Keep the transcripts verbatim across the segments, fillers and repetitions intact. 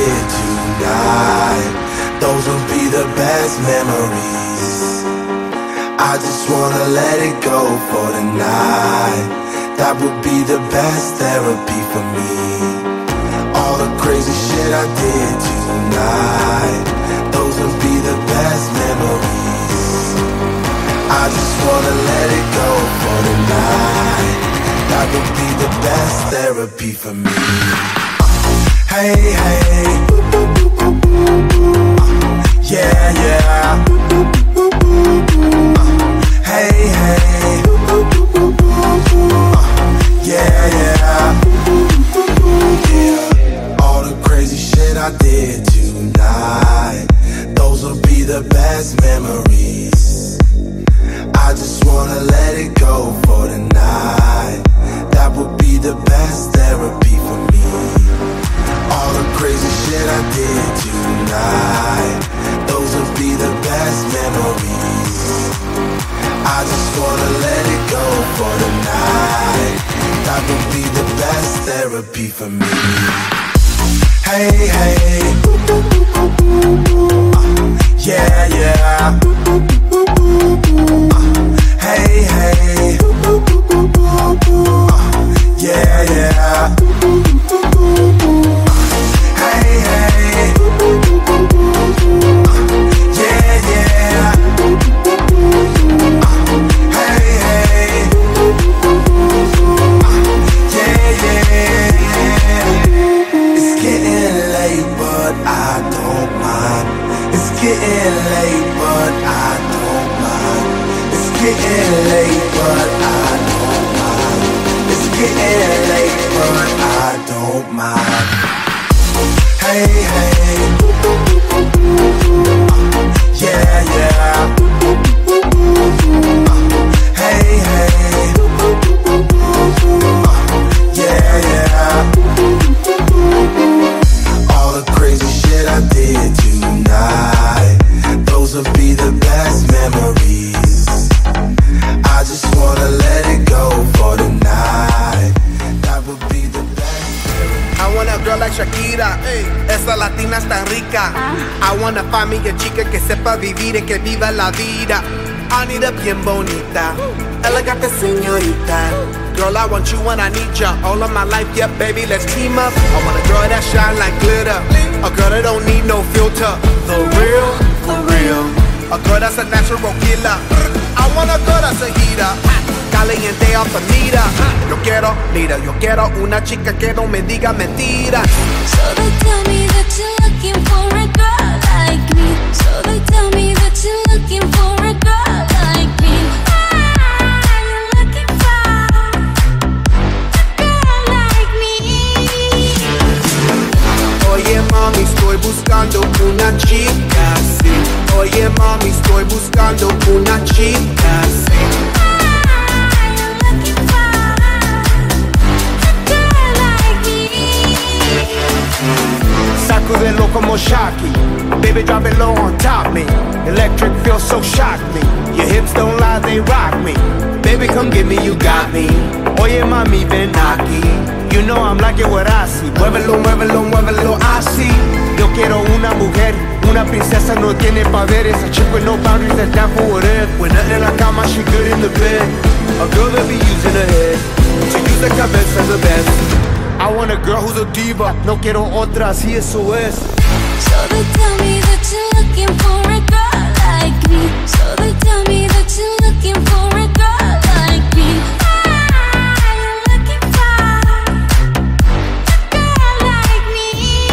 did tonight, those will be the best memories. I just wanna let it go for the night. That would be the best therapy for me. All the crazy shit I did tonight, those will be the best memories. I just wanna let it go for the night. That would be the best therapy for me. Hey, hey, yeah, yeah. Hey, hey, yeah, yeah. Yeah. All the crazy shit I did tonight, those will be the best memories. I just wanna let it go for the night. That would be the best therapy for me. All the crazy shit I did tonight, those will be the best memories. I just wanna let it go for the night. That would be the best therapy for me. Hey, hey, uh, yeah, yeah. Uh, hey, hey, uh, yeah, yeah. Hey, hey, uh, yeah, yeah. Hey, hey, uh, yeah, yeah. It's getting late, but I don't mind. It's getting late, but I don't mind. It's getting late, but I don't mind. It's getting late, but I don't mind. Hey, hey, uh, yeah, yeah. Uh, hey, hey, uh, yeah, yeah. All the crazy shit I did tonight, those will be the best memories. I just wanna let it go for the night. That would be the best. I want a girl like Shakira, ey. Esa latina es tan rica. I wanna find me a chica que sepa vivir y que viva la vida. I need a bien bonita, elegante señorita. Girl, I want you when I need ya. All of my life, yeah, baby, let's team up. I want a girl that shine like glitter, a girl that don't need no filter. The real, the real. A girl that's a natural killer. I want a girl that's a heater, caliente off the meter. Yo quiero, mira, yo quiero una chica que no me diga mentiras. So they tell me that you're looking for a girl like me. So they tell me that you're looking for a girl like me. Ah, you're looking for a girl like me. Oye mami, estoy buscando una chica así. Oye mami, estoy buscando una chica así. Ah, you're looking for a girl like me. Sacudelo como Shocky, baby drop it low on top me. Electric feels so shock me. Your hips don't lie, they rock me. Baby come get me, you got me. Oye mami ven aquí, you know I'm like it what I see. Muévelo, muévelo, muévelo así. Yo quiero una mujer, una princesa no tiene poderes. A chick with no boundaries that's down for whatever. When nothing in la cama, she good in the bed. A girl that be using her head to use the cabeza the best. I want a girl who's a diva, no quiero otra, así eso es. So they tell me that you're looking for a girl like me. So they tell me that you're looking for a girl like me. Ah, you're looking for a girl like me.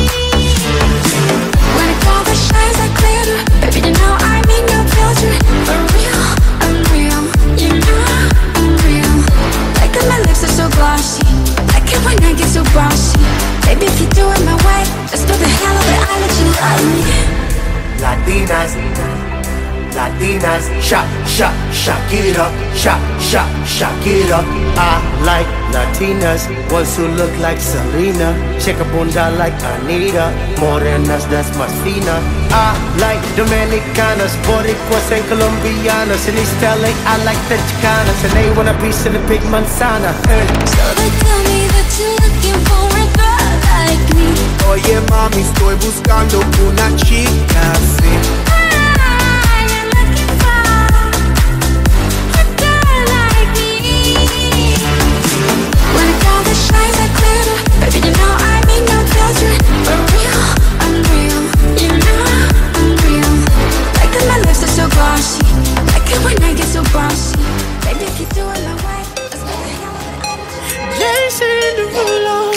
When a girl that shines like glitter, baby, you know I mean no filter. For real, I'm real, you know I'm real. Like that my lips are so glossy, like it when I get so bossy. Baby, if you do it my way, just do the hell of it, I'll let you love me. Latinas, Latinas, shak, shak, Shakira, shak, shak, Shakira. I like Latinas, ones who look like Selena, shake a bunda like Anita, morenas that's más fina. I like Dominicanas, Boricuas and Colombianas, in East L A I like the Chicanas, and they want a piece of the big manzana. Hey. So they tell me that you're looking for a girl like me. Oye mami, estoy buscando una chica así. Baby, you know I need no filter. For real, I'm real. You know I'm real. Like that my lips are so glossy. Like it when I get so bossy. Baby, if you do it my way, let's go hang out with the Jason Derulo.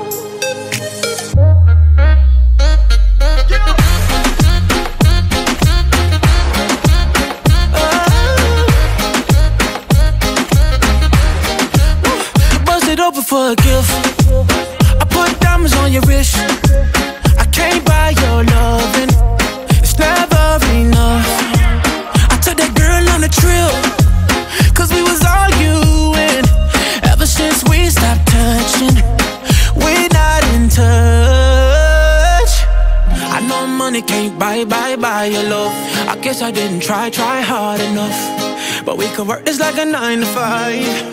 Bust it open for a gift. Diamonds on your wrist. I can't buy your loving. It's never enough. I took that girl on a trip, cause we was arguing. Ever since we stopped touching, we're not in touch. I know money can't buy, buy, buy your love. I guess I didn't try, try hard enough. But we could work this like a nine to five.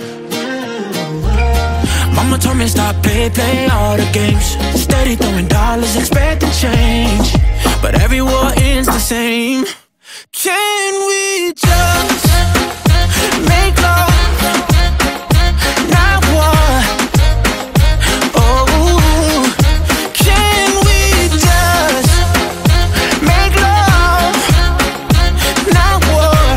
Mama told me stop, play, play all the games. Steady throwing dollars, expecting change. But every war ends the same. Can we just make love, not war? Oh, can we just make love, not war?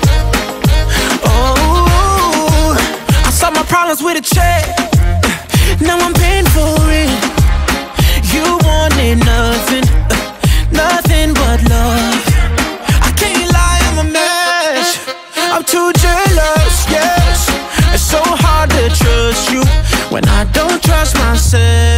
Oh, I solved my problems with a check. Now I'm paying for it. You wanted nothing, uh, nothing but love. I can't lie, I'm a mess. I'm too jealous, yes. It's so hard to trust you when I don't trust myself.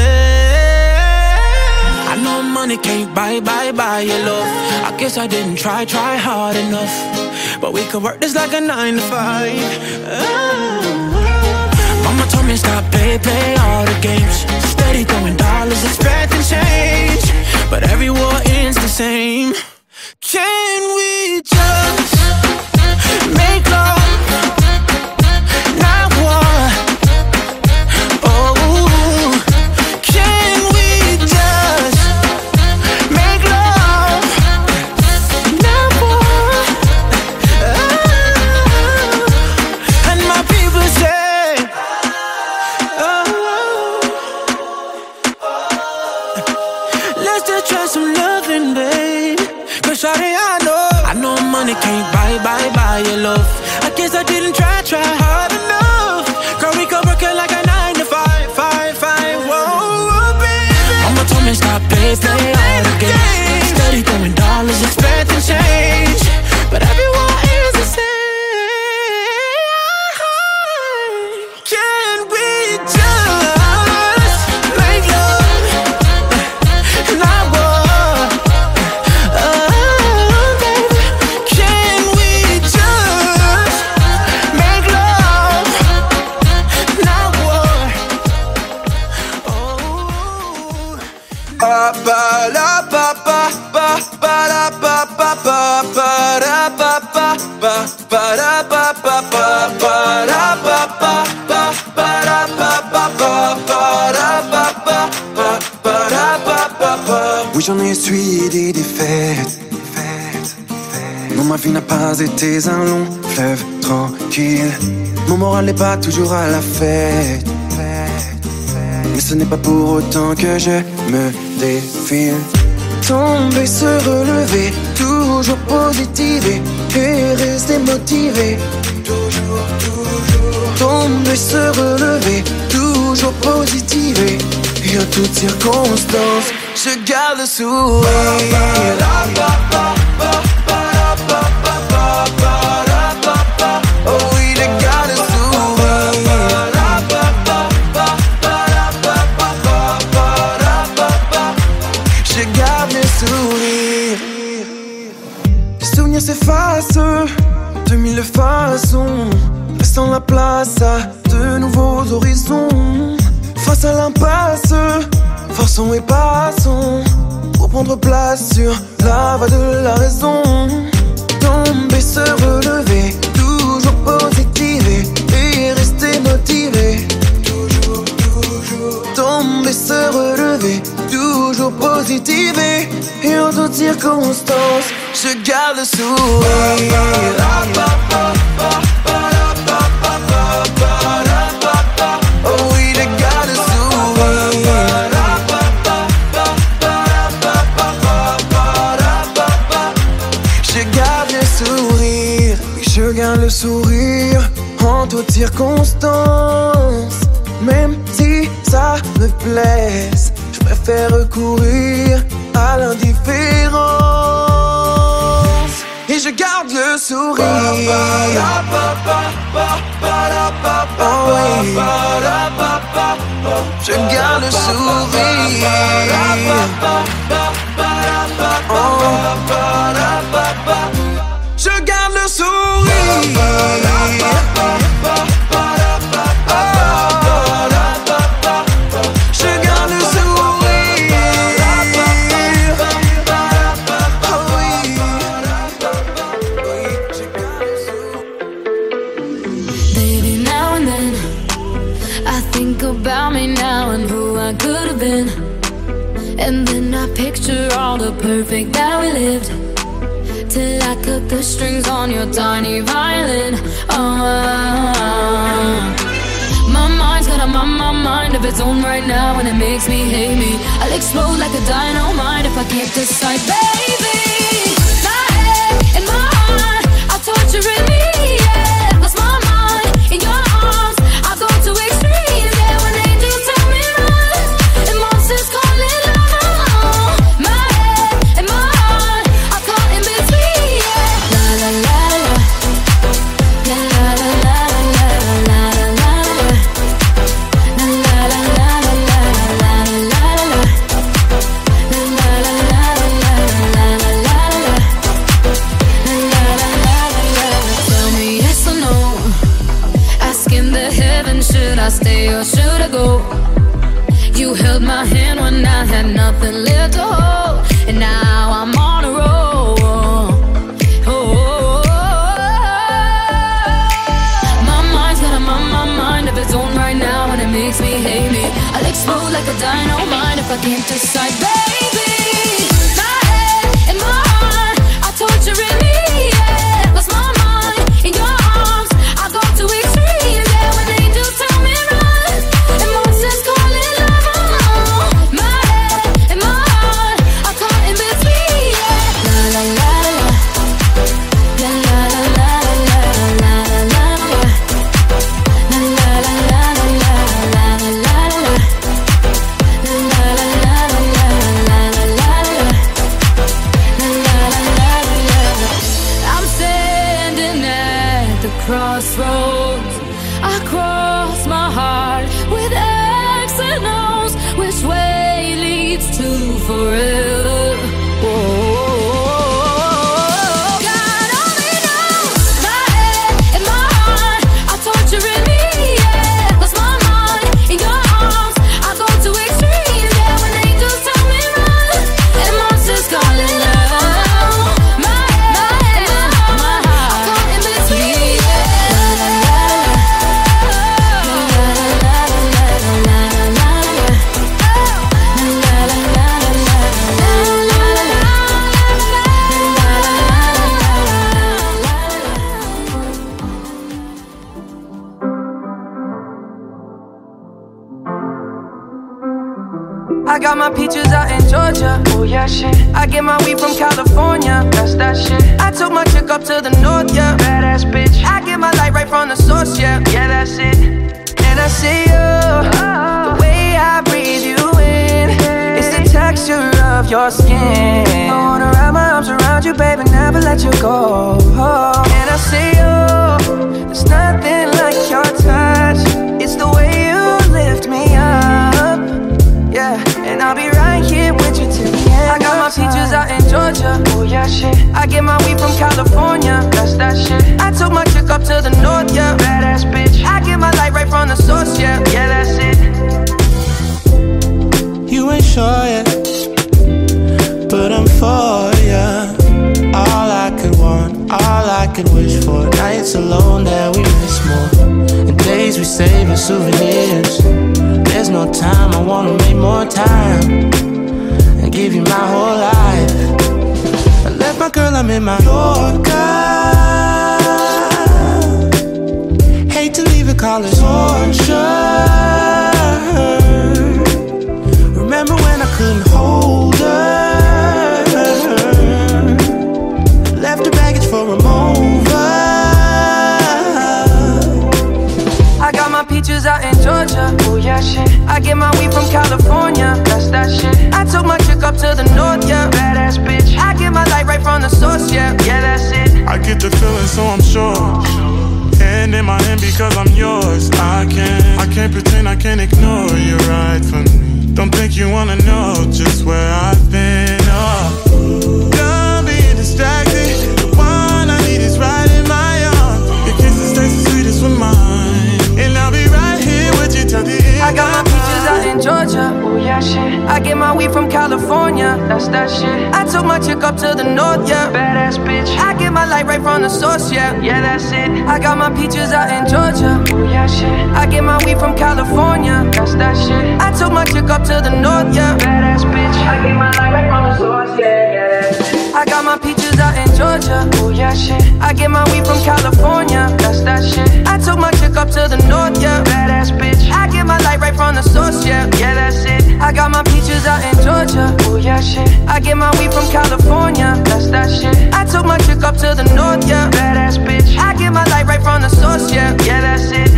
I know money can't buy, buy, buy your love. I guess I didn't try, try hard enough. But we could work this like a nine to five. Oh. Mama told me stop, play, play all the games. Steady throwing dollars, expecting change. But every war ends the same. Can we just make love, not war? Oh, can we just make love, not war? Oh, and my people say, let's just try some loving, babe. Cause shawty, I know, I know money can't buy, buy, buy your love. I guess I didn't try, try hard enough. Girl, we could work it like a nine to five, five, five, whoa, whoa, baby. Mama told me stop, play, play all the games. Steady throwing dollars, expecting change. But everyone is the same. Can we just make love, not war? Oh, baby, can we just make love, not war? Oh. Ba ba la ba ba ba ba la ba ba ba ba da ba ba ba ba da ba ba ba ba da ba ba ba ba da ba ba ba ba da ba ba ba ba da ba ba ba. Oui, j'en ai essuyé des défaites. Non, ma vie n'a pas été un long fleuve tranquille. Mon moral n'est pas toujours à la fête. Mais ce n'est pas pour autant que je me défile. Tomber, se relever, toujours positiver et rester motivé. Toujours, toujours. Tomber, se relever, toujours positiver. Et en toutes circonstances, je garde le sourire. Oh oui, je garde le sourire. Je garde le sourire. Les souvenirs s'effacent de mille façons, laissant la place à de nouveaux horizons. Face à l'impasse, forçons et passons pour prendre place sur la voie de la raison. Tomber, se relever, toujours positiver et rester motivé. Toujours, toujours. Tomber, se relever, toujours circonstances, je garde le sourire. Oh oui, je garde le sourire. Je garde le sourire. Oui, je garde le sourire en toutes circonstances. Même si ça me blesse, je préfère recourir à l'indifférence. Et je garde le sourire. Oh oui. Je garde le sourire. Oh. Je garde le sourire. About me now and who I could have been, and then I picture all the perfect that we lived, till I cut the strings on your tiny violin. Oh, my mind's got a my, my mind of its own right now, and it makes me hate me. I'll explode like a dynamite if I can't decide, baby. My head and my heart are torturing me, yeah. Lost my mind in your arms, I go to extremes. I stay or should I go? You held my hand when I had nothing left to hold, and now I'm on a roll. Oh, my mind's got a my, my mind of its own right now, and it makes me hate me. I'll explode like a dynamite if I can't decide, baby. My head and my heart are torturing me, yeah. Lost my mind in your arms, I go to extremes, yeah. When angels tell me run, and monsters call it love. My head and my heart are caught in between, yeah. La la la la, la la la la la la la la, la la la la la la la la la. I'm standing at the crossroads. I cross my heart with X and O's. Which way leads to forever? Whoa. God only knows. My head and my heart are torturing me, yeah. Lost my mind in your arms, I go to extremes, yeah. When angels tell me run, and monsters call it love. My head and my heart are caught in between, yeah. La la la la, la la la la la, la la la la la, la la la la. I got my peaches out in Georgia. Oh yeah, shit. I get my weed from California. That's that shit. I took my chick up to the north, yeah. Badass bitch. I get my light right from the source, yeah. Yeah, that's it. And I see you, oh. The way I breathe you in, it's the texture of your skin. I wanna wrap my arms around you, baby, never let you go. Oh. And I see you, there's nothing like your touch. It's the way you lift me up, yeah. And I'll be right here with you till the end. I got my peaches out in Georgia. Oh yeah, shit. I get my weed from California. That's that shit. I took my chick up to the north, yeah. Badass bitch. I get my light right from the source, yeah. Yeah, that's it. You ain't sure yet, but I'm for ya. All I could want, all I could wish for. Nights alone that we miss more, and days we save as souvenirs. There's no time, I wanna make more time and give you my whole life. my girl, I'm in my Yorker. Hate to leave it, call it torture. Remember when I couldn't hold her? Left her baggage for a mover. I got my peaches out in Georgia, oh yeah shit. I get my weed from California, that's that shit. I took my chick up to the north, yeah, badass bitch. I get my light right from the source, yeah, yeah that's it. I get the feeling so I'm sure. Hand in my hand because I'm yours. I can't, I can't pretend, I can't ignore you right from me. Don't think you wanna know just where I've been, oh. Done being distracted. The one I need is right in my arms. Your kisses taste the sweetest with mine. And I'll be right here with you till the end. I got my peaches out in Georgia, oh yeah shit. I get my weed from California, that's that shit. I took my chick up to the north, yeah, badass bitch. I get my light right from the source, yeah, yeah that's it. I got my peaches out in Georgia, oh yeah shit. I get my weed from California, that's that shit. I took my chick up to the north, yeah, badass bitch. I get my light right from the source, yeah, yeah that's it. I got my peaches out in Georgia, oh yeah shit. I get my weed from California, that's that shit. I took my chick up to the north, yeah, badass bitch. I get my light right from the source, yeah, yeah that's it. I got my peaches out in Georgia, oh yeah shit. I get my weed from California, that's that shit. I took my chick up to the north, yeah, badass bitch. I get my light right from the source, yeah, yeah that's it.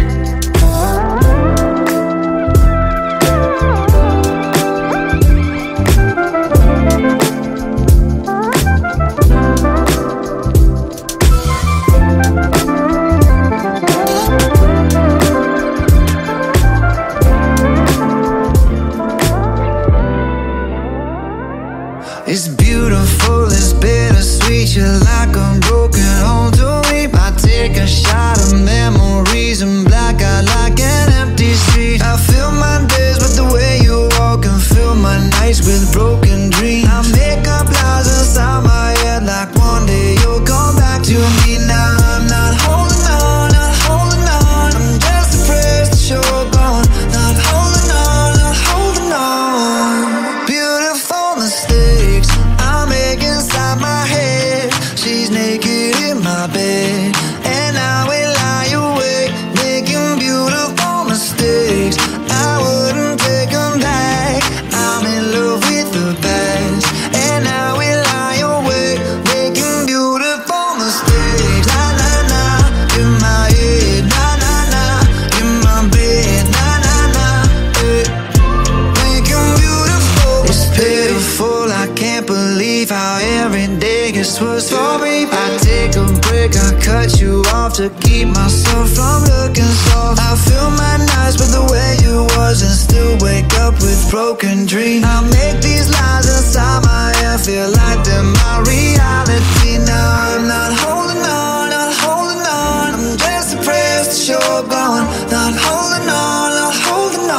It's beautiful, it's bittersweet. You're like a broken home to me. I take a shot of memories and black out like an empty street. I fill my days with the way you walk and fill my nights with broken dreams. I make up lies inside my head like one day you'll come back to me. Now I'm not holding on, not holding on. I'm just depressed that you're gone. Not holding on, not holding on. Beautiful mistakes I make inside my head. She's naked in my bed, and I will lie awake, making beautiful mistakes. I wouldn't take them back. I'm in love with the past, and I will lie awake, making beautiful mistakes. La la la, in my head. La la la, in my bed. La la la, eh. Making beautiful. It's pitiful. I can't believe how every day gets worse for me. I take a break, I cut you off to keep myself from looking soft. I fill my nights with the way you was and still wake up with broken dreams. I make these lies inside my head feel like they're my reality. Now I'm not holding on, not holding on. I'm just depressed that you're gone. Not holding on, not holding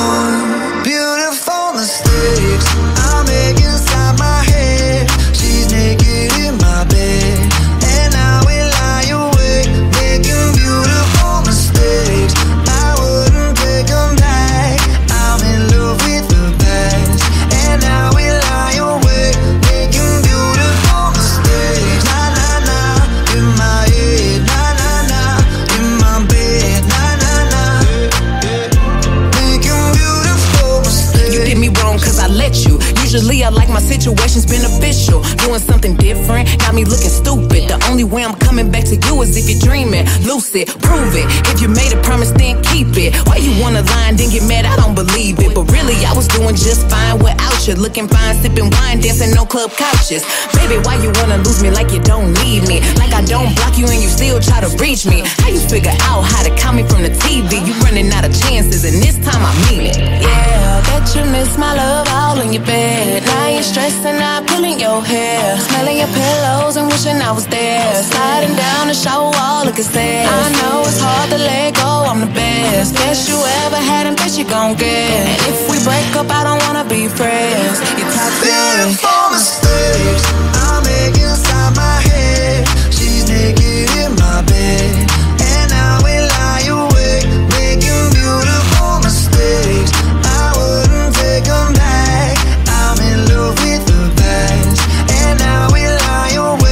on. Beautiful mistakes I make inside my head. She's naked in my bed, and I will lie awake, making beautiful mistakes. I wouldn't take them back. I'm in love with the past, and I will lie awake, making beautiful mistakes. La la la, in my head. La la la, in my bed. La la la, making beautiful mistakes. You did me wrong cause I let you. Usually I like my situations beneficial. Doing something different got me looking stupid. The only way I'm coming back to you is if you're dreaming. Lucid, prove it. If you made a promise, then keep it. Why you wanna lie and then get mad? I don't believe it. But really, I was doing just fine without you. Looking fine, sipping wine, dancing on club couches. Baby, why you wanna lose me like you don't need me? Like I don't block you and you still try to reach me. How you figure out how to call me from the T V? You running out of chances and this time I mean it. Yeah, bet you miss my love all in your bed. Now you're stressing out, pulling your hair, smelling your pillows and wishing I was there. Sliding down the shower wall, looking sad. I know it's hard to let go, I'm the best. Best you ever had and best you gon' get. And if we break up, I don't wanna be friends. You talk beautiful mistakes I make inside my head. She's naked in my bed, and I will lie awake, making beautiful mistakes. I wouldn't take them back. I'm in love with the past, and I will lie awake.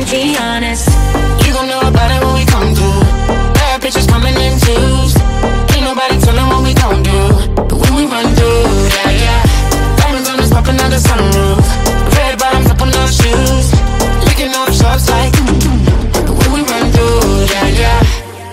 Giannis. You gon' know about it when we come through. Bad bitches coming in twos. Ain't nobody tellin' what we gon' do. But when we run through, yeah, yeah. Diamonds on us poppin' out the sunroof. Red bottoms up on those shoes. Licking off shots like. But when we run through, yeah, yeah.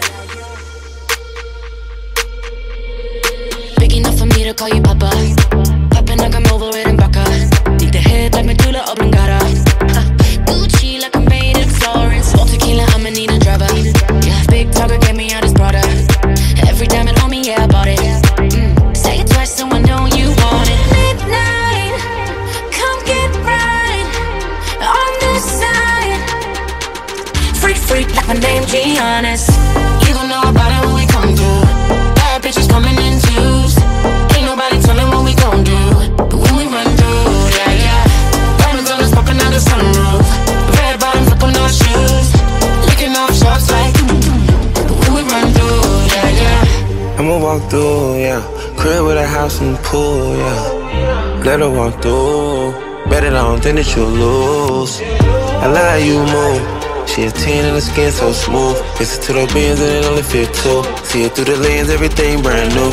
Big enough for me to call you Papa. Poppin' like I'm over it in Baca. Need the head like Medulla Oblongata. Gucci like I'm made in Florence. All tequila, I'ma need a driver. Yeah, big talker gave me out his brother. Every diamond on me, yeah, I bought it. Mm. Say it twice so I know you want it. Midnight, come get right on this side. Freak, freak, like my name Giannis. You gon' know about it when we come through. Bad bitches coming in twos. Ain't nobody tellin' what we gon' do. But when we run through, yeah, yeah. Diamonds on us poppin' out the sunroof. Red bottoms up on those shoes. Licking off shots like. But when we run through, yeah, yeah. I'ma walk through, yeah. Crib with a house and pool, yeah. Let her walk through. Bet it on, think that you'll lose. I love how you move. She a ten and the skin so smooth. Listen to the beans and it only fit two. See it through the lens, everything brand new.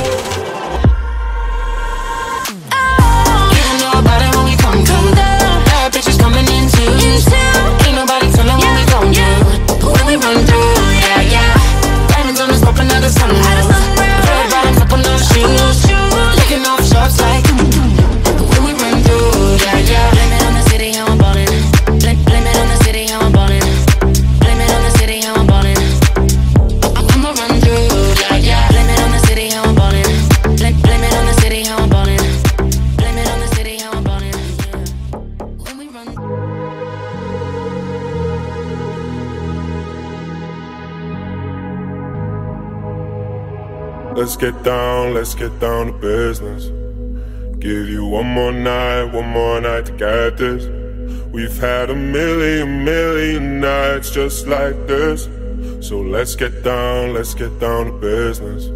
Let's get down, let's get down to business. Give you one more night, one more night to get this. We've had a million, million nights just like this. So let's get down, let's get down to business.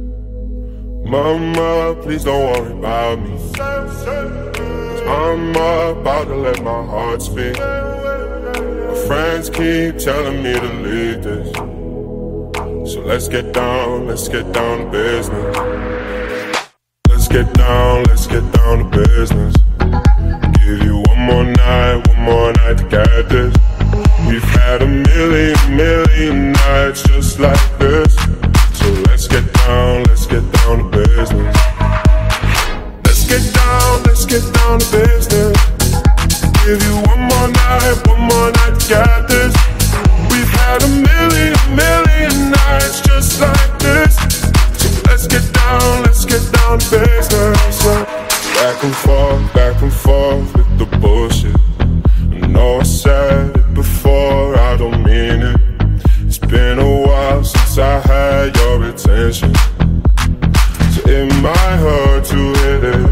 Mama, please don't worry about me. Cause I'm about to let my heart speak. My friends keep telling me to leave this. So let's get down, let's get down to business. Let's get down, let's get down to business. Give you one more night, one more night to get this. We've had a million, million nights just like this. So let's get down, let's get down to business. Let's get down, let's get down to business. Give you one more night, one more night to get this. We've had a million, million nights just like this. So let's get down, let's get down to business. Back and forth, back and forth with the bullshit. I know I said it before, I don't mean it. It's been a while since I had your attention. So it might hurt to hit it.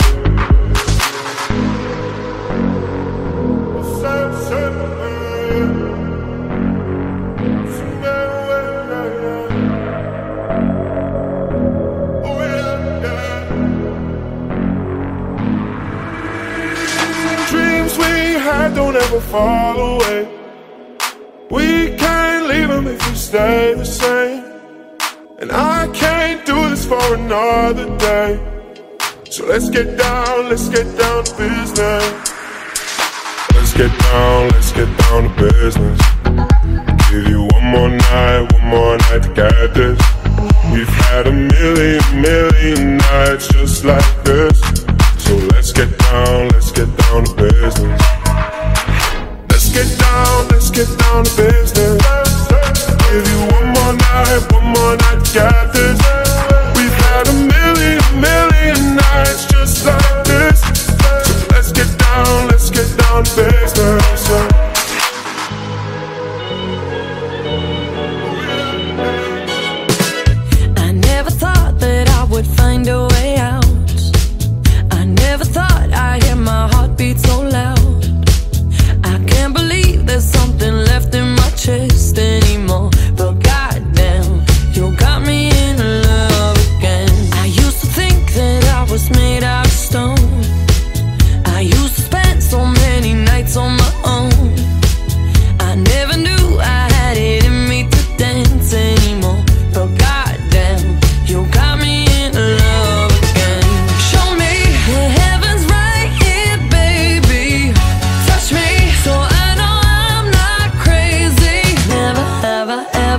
Don't ever fall away. We can't leave them if we stay the same. And I can't do this for another day. So let's get down, let's get down to business. Let's get down, let's get down to business. Give you one more night, one more night to get this. We've had a million, million nights just like this. So let's get down, let's get down to business. Let's get down, let's get down to business. Give you one more night, one more night to get this. We've had a million, million nights just like this. So let's get down, let's get down to business. I never thought that I would find a way out. I never thought I'd hear my heartbeat so loud. There's something left in my chest anymore. But goddamn, you got me in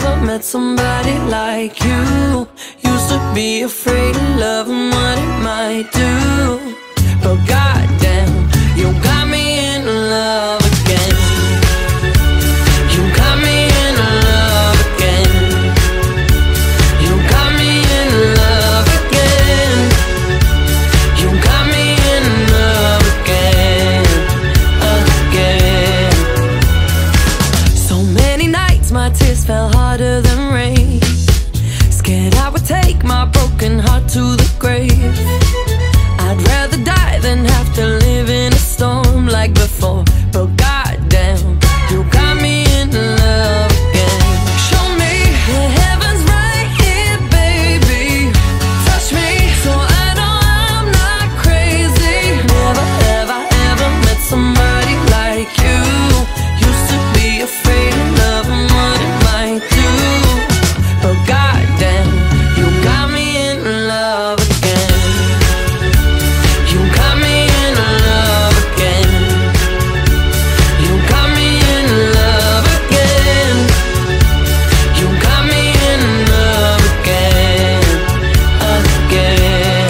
ever met somebody like you. Used to be afraid of love and what it might do, but goddamn, you got me in love again. You got me in love again. You got me in love again. You got me in love again, again. So many nights my tears fell harder than rain. Scared I would take my broken heart to the grave. I'd rather die than have to live in a storm like before, but goddamn, you got me in love again. Show me the heavens right here, baby. Touch me so I know I'm not crazy. Never have I ever met somebody like you. Used to be afraid of love and what it might do, but goddamn, you got me in love again. You got me in love again. You got me in love again. You got me in love again, again.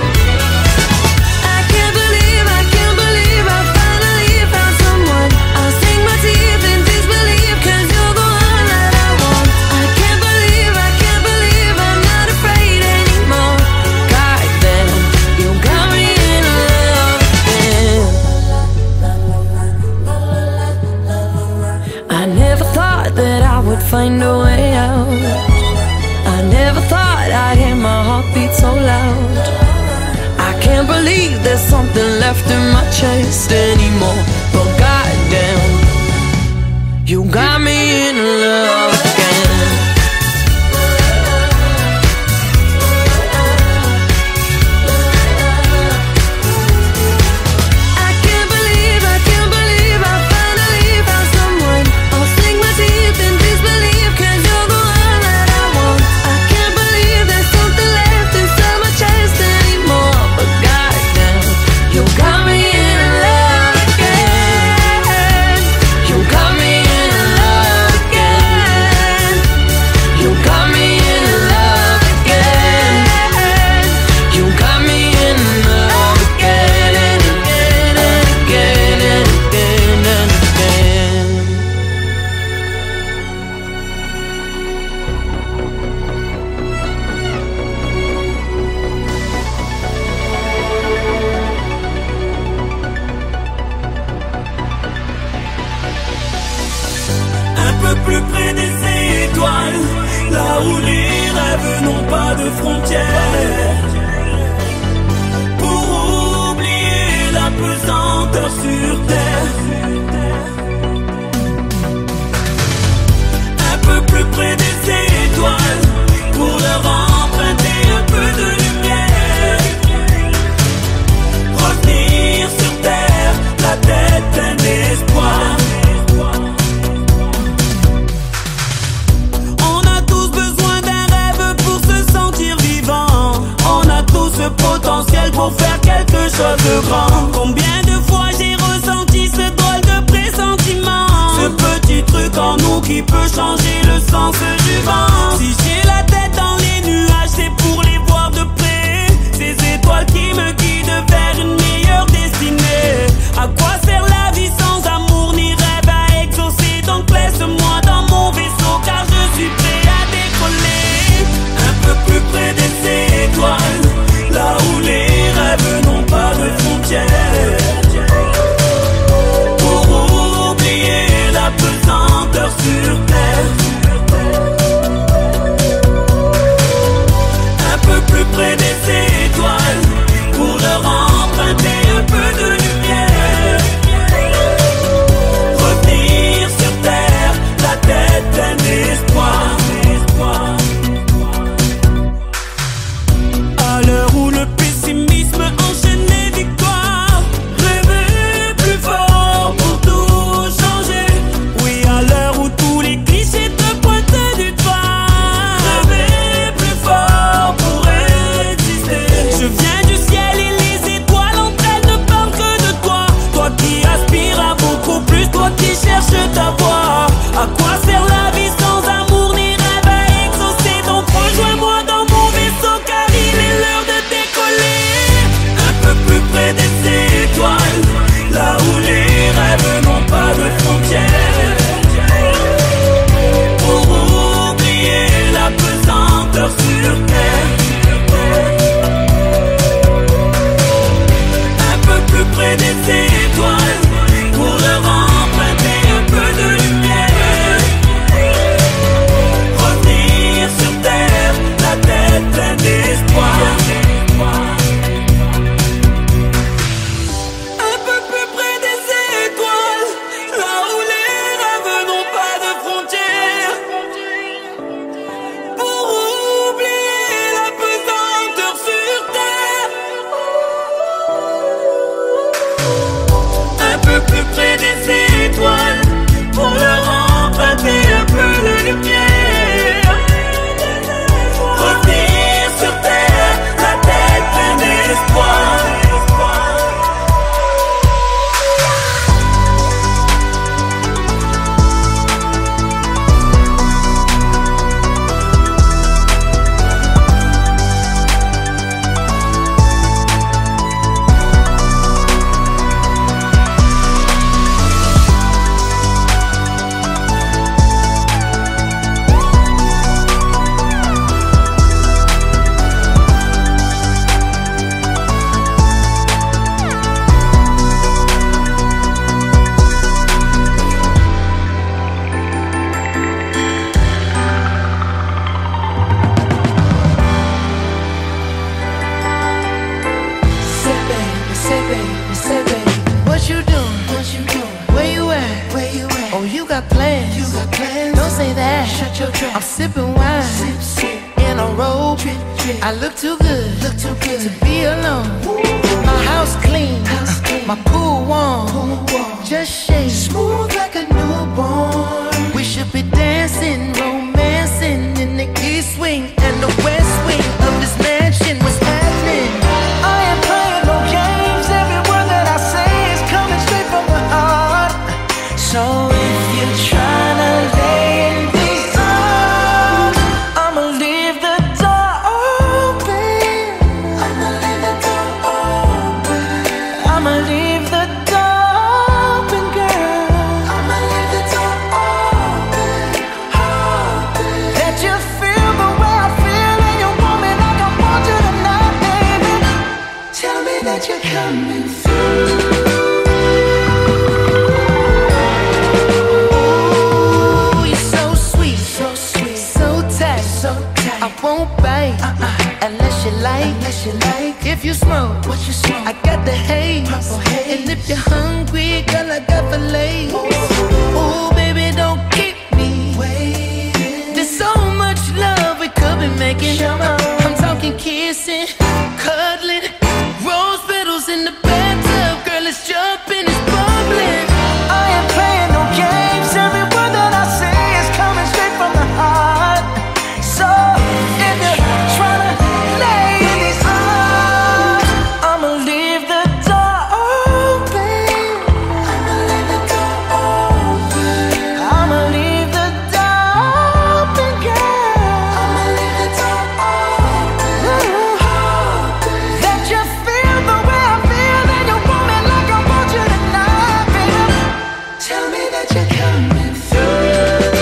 I can't believe, I can't believe I finally found someone. I'll sink my teeth in disbelief, cause you're the one that I want. I can't believe, I can't believe I'm not afraid anymore. Goddamn, you got me in love again. I never thought that I would find a way out. I never thought I'd hear my heartbeat so loud. I can't believe there's something left in my chest anymore, but goddamn, you got me in love again. I can't believe, I can't believe I finally found someone. I'll sink my teeth in disbelief, cause you're the one that I want. I can't believe there's something left inside my chest anymore, but goddamn, you got me in love again. You got me in love again. You got me in love again. You got me in love again and again and again and again and again. Un peu plus près des étoiles, là où les rêves n'ont pas de frontières, pour oublier la pesanteur sur terre. Un peu plus près des étoiles, pour leur emprunter un peu de lumière, revenir sur terre, la tête pleine d'espoir. On a tous besoin d'un rêve pour se sentir vivant. On a tous ce potentiel pour faire quelque chose de grand. Combien de fois j'ai ressenti ce drôle de pressentiment, ce petit truc en nous qui peut changer le sens du vent. Si j'ai la tête dans les nuages, c'est pour les voir de près, ces étoiles qui me guident vers une meilleure destinée. À quoi sert la vie sans amour ni rêve à exaucer? Donc laisse-moi dans mon vaisseau, car je suis prêt à décoller. Un peu plus près des étoiles, là où les rêves n'ont pas de frontières, pour oublier la pesanteur sur terre. I'm sipping wine sip, sip. In a robe. Drip, drip. I look too good, look too good to be alone. My house clean, house clean. My pool warm, pool warm. Just shake smooth like a newborn. We should be dancing, romancing in the east wing and the west wing of this mansion. What's happening? I ain't playing no games. Every word that I say is coming straight from the heart. So if you're trying to lay in these arms, I'ma leave the door open. I'ma leave the door open. I'ma leave the door open, girl. I'ma leave the door open, open. Let you feel the way I feel, and you want me like I want you tonight, baby. Tell me that you're coming through. I won't bite uh-uh. unless you like. Unless you like. If you smoke, what you smoke? I got the haze. haze. And if you're hungry, girl, I got fillets. Ooh, baby, don't keep me waiting. There's so much love we could be making. I'm talking kissing, cuddling, rose petals in the bathtub. Girl, it's jumping, it's bubbling. I ain't playing no games. Every word that I say is coming straight from the heart. So if you're tryna lay in these arms, I'ma leave the door open. I'ma leave the door open. I'ma leave the door open, girl. I'ma leave the door open. Let you feel the way I feel, and you want me like I want you tonight, baby. Tell me that you're coming through.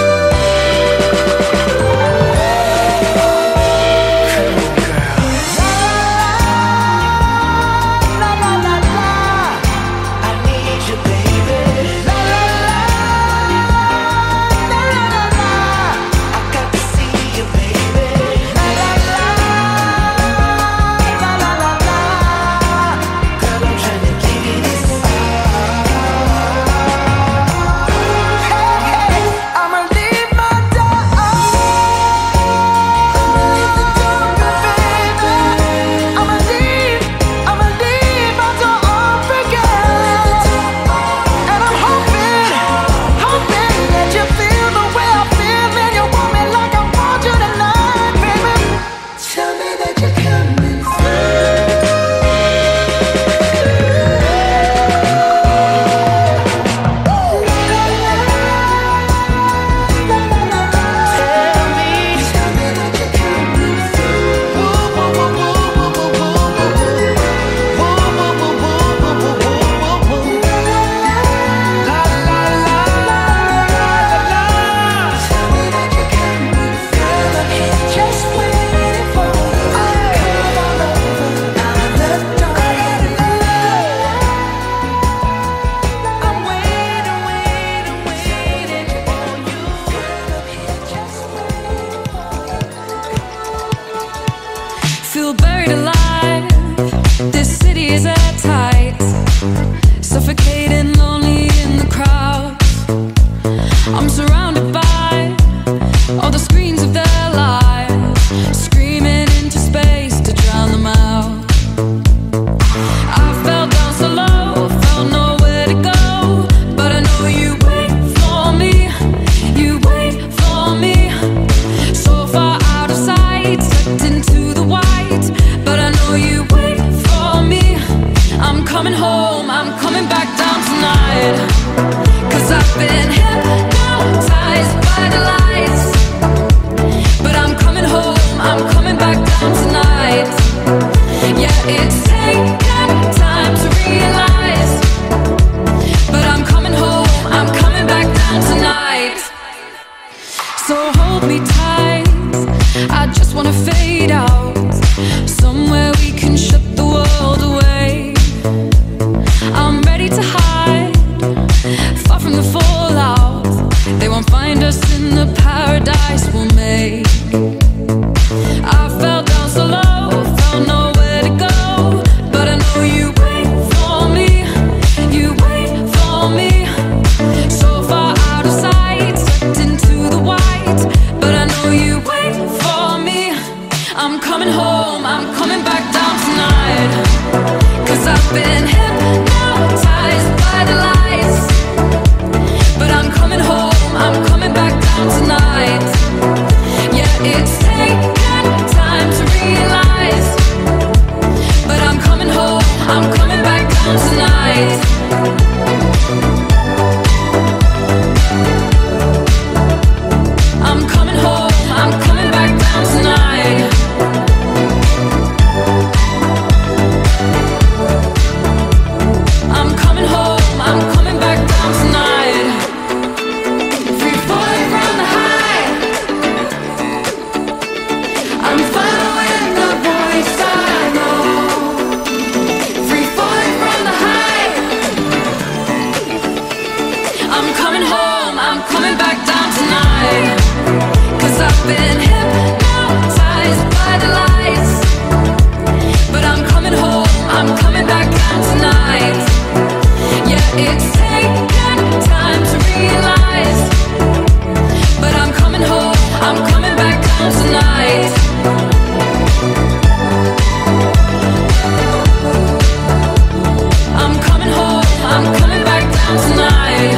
Feel buried alive. This city is at tight, suffocating, lonely in the crowd. I'm surrounded by all the screens of their lives, screaming into space to drown them out. I fell down so low, felt nowhere to go, but I know you wait for me, you wait for me. So far out of sight, sucked into the white, but I know you wait for me. I'm coming home, I'm coming back down tonight, 'cause I've been hypnotized by the lights. But I'm coming home, I'm coming back down tonight. Yeah, it's taken time to realize, but I'm coming home, I'm coming back down tonight. So hold me tight, I just wanna fade out, somewhere we can shut the world away. I'm ready to hide, far from the fallout. They won't find us in the paradise we'll make. I fell down so low, felt nowhere to go, but I know you wait for me, you wait for me. So far out of sight, sucked into the white, but I know I'm coming home, I'm coming back down tonight. Cause I've been hypnotized by the lights. But I'm coming home, I'm coming back down tonight. Yeah, it's taken time to realize. But I'm coming home, I'm coming back down tonight. I'm coming home, I'm coming back down tonight. I'm coming home, I'm coming back down tonight. Free falling from the high. I'm following the voice I know. Free falling from the high. I'm coming home, I'm coming back down tonight. Cause I've been hypnotized by the lights. But I'm coming home, I'm coming back down tonight. Yeah, it's taken time to realize. But I'm coming home, I'm coming back down tonight. I'm coming home, I'm coming back down tonight.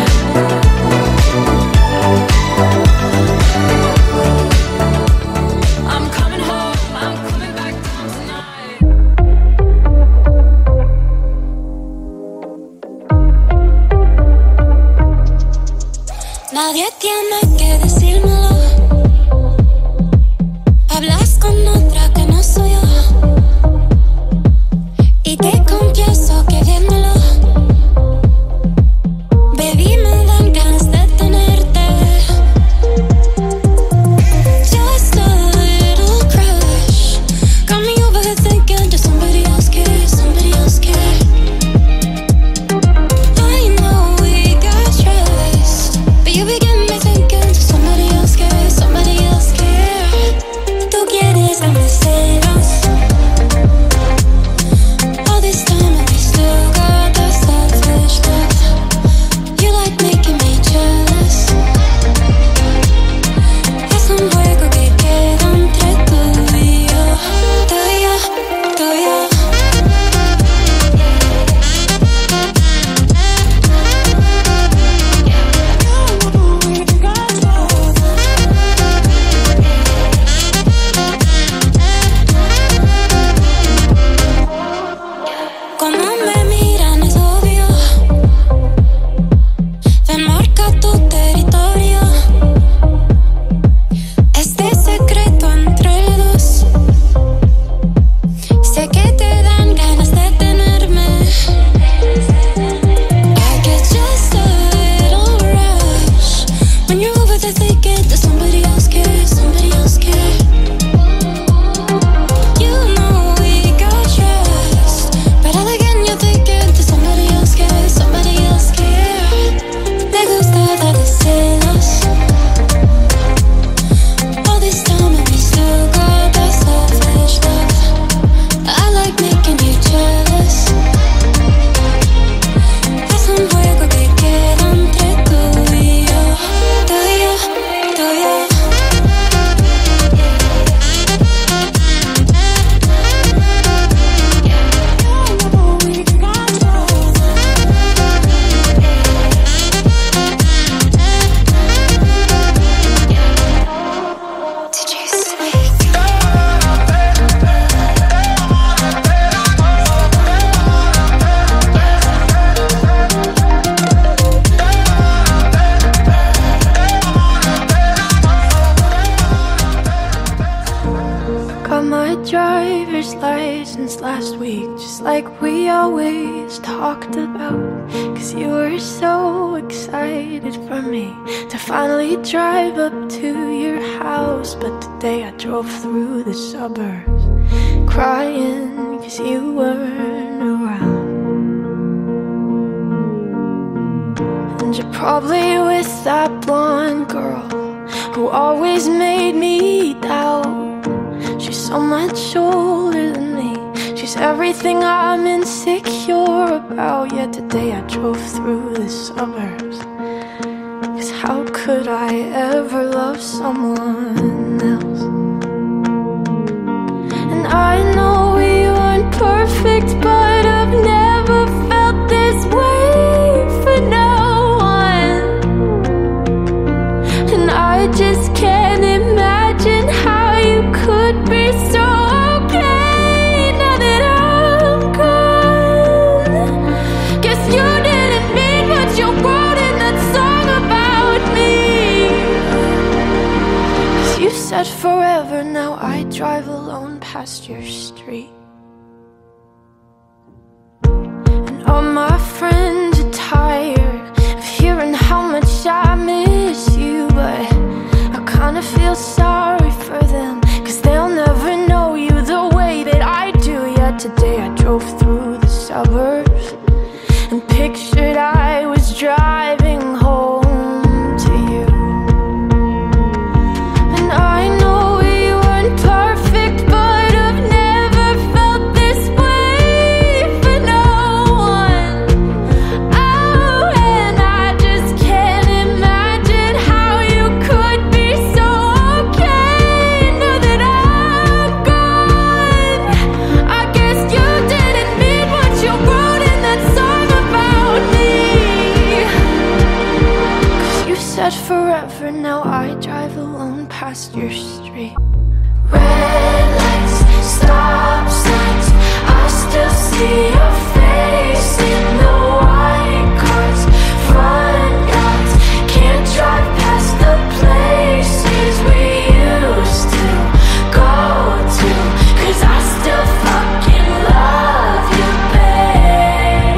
I'm coming home, I'm coming back down tonight. Nadie tiene que decírmelo. Hablas con otra que no soy yo. Y te confieso que viéndolo, baby, me dan ganas de tenerte. Just a little crush got me over here thinking just somebody else cares, somebody else cares. I know we got trust, but you begin me thinking just somebody else cares, somebody else cares. Tú quieres a mis celos. All this time and we still got that selfish love. You like making me jealous. Es un juego que queda entre tú y yo. Tú y yo, tú y yo. Como me miran es obvio. Demarca tu territorio. Este secreto entre los dos. Sé que te dan ganas de tenerme. I get just a little rush when you're over there thinking that somebody else cares, somebody else cares. You know we got trust, but all again you're thinking that somebody else cares, somebody else cares. Me gusta darte celos. All this time and we still got that selfish love. I like making you jealous. Es un juego que queda entre tú y yo. Tú y yo, tú y yo. Did you sleep? Got my driver's license last week, just like we always talked about. Cause you were so excited for me to finally drive up to your house. But today I drove through the suburbs crying cause you weren't around. And you're probably with that blonde girl who always made me doubt. She's so much older than me. She's everything I'm insecure about. Yet today I drove through the suburbs. Cause how could I ever love someone else? now I drive alone past your street. And all my friends are tired of hearing how much I miss you, but I kinda feel sorry for them, cause they'll never know you the way that I do. Yeah, today I drove through the suburbs and pictured I was driving home to you. And I know we weren't perfect, but I've never felt this way for no one. Oh, and I just can't imagine how you could be so okay now that I'm gone. I guess you didn't mean what you wrote in that song about me. Cause you said forever, now I drive alone past your street. Red lights, stop signs, I still see your face in the white cars, front yards. Can't drive past the places we used to go to, cause I still fucking love you, babe.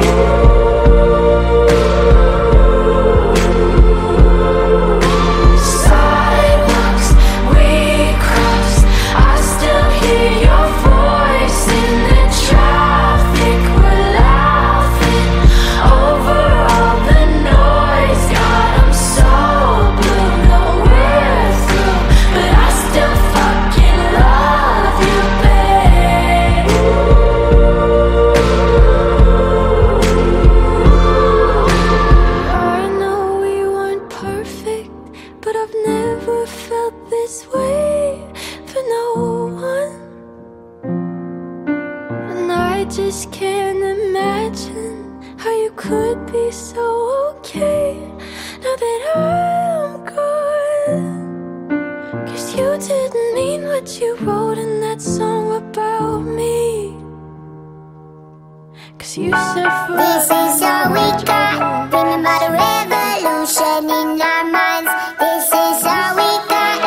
Sidewalks we crossed, I still hear your voice in the traffic. We're laughing over all the noise. God, I'm so blue, no we're through, but I still fucking love you, babe. I know we weren't perfect, but I've never felt this way for no one. And I just can't imagine how you could be so okay now that I'm gone. Cause you didn't mean what you wrote in that song about me. Cause you said forever. This is all we got. Bringing about a revolution in our minds. This is all we got.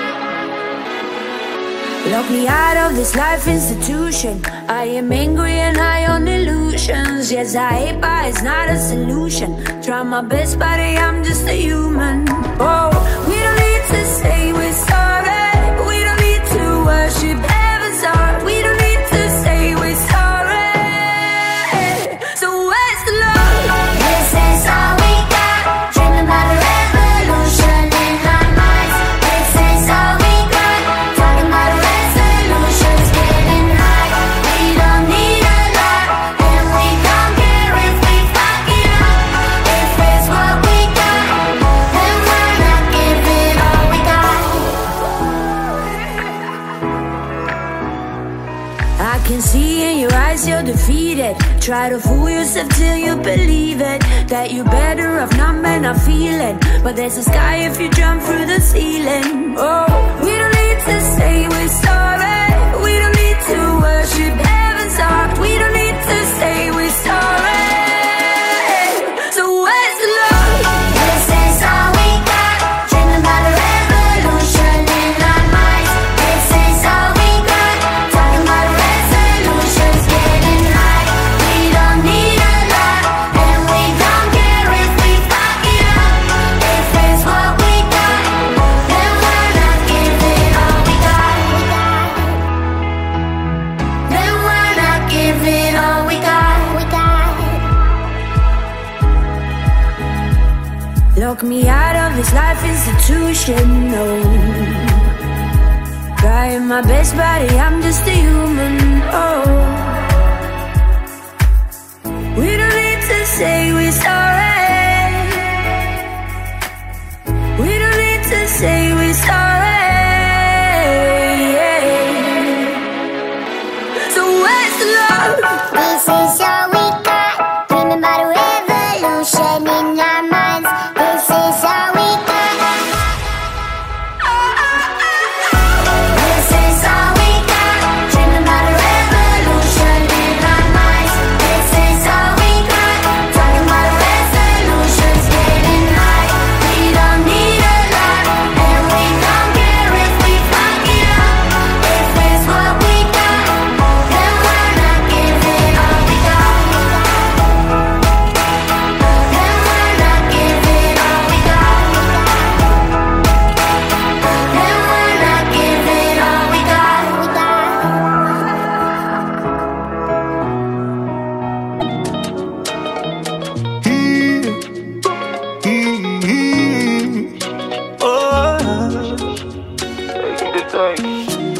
Lock me out of this life institution. I am angry and high on illusions. Yes, I hate, but it's not a solution. Try my best, but I'm just a human. Oh, we don't need to say we're sorry. We don't need to worship heaven's heart. We don't need to say we're sorry. So where's the love? This is all we got. Dreaming about a revolution in our minds. This is all we got. Talking about a resolutions, getting high. We don't need a lot, and we don't care if we fuck it up. If it's what we got, then why not give it all we got? I can see in your eyes you're defeated. Try to fool yourself till you believe it, that you're better off not men not feeling. But there's a sky if you jump through the ceiling. Oh, we don't need to say we're sorry. We don't need to worship heaven's heart. We don't need to say we're sorry. So where's the love? This is all we got. Dreaming about a revolution in our minds. This is all we got. Talking about a resolutions, getting high. We don't need a lot, and we don't care if we fuck it up. If it's what we got, then why not give it all we got? Then why not give it all we got? We got. Lock me out of this life institution, no. Trying my best, buddy, I'm just a human, oh. We don't need to say we're sorry. We don't need to say we're sorry. So where's the love? This is all we got. Dreaming about a revolution in our minds. This is all we got. This is all we got. Dreaming about a revolution in our minds. This is all we got. Talking about a resolution.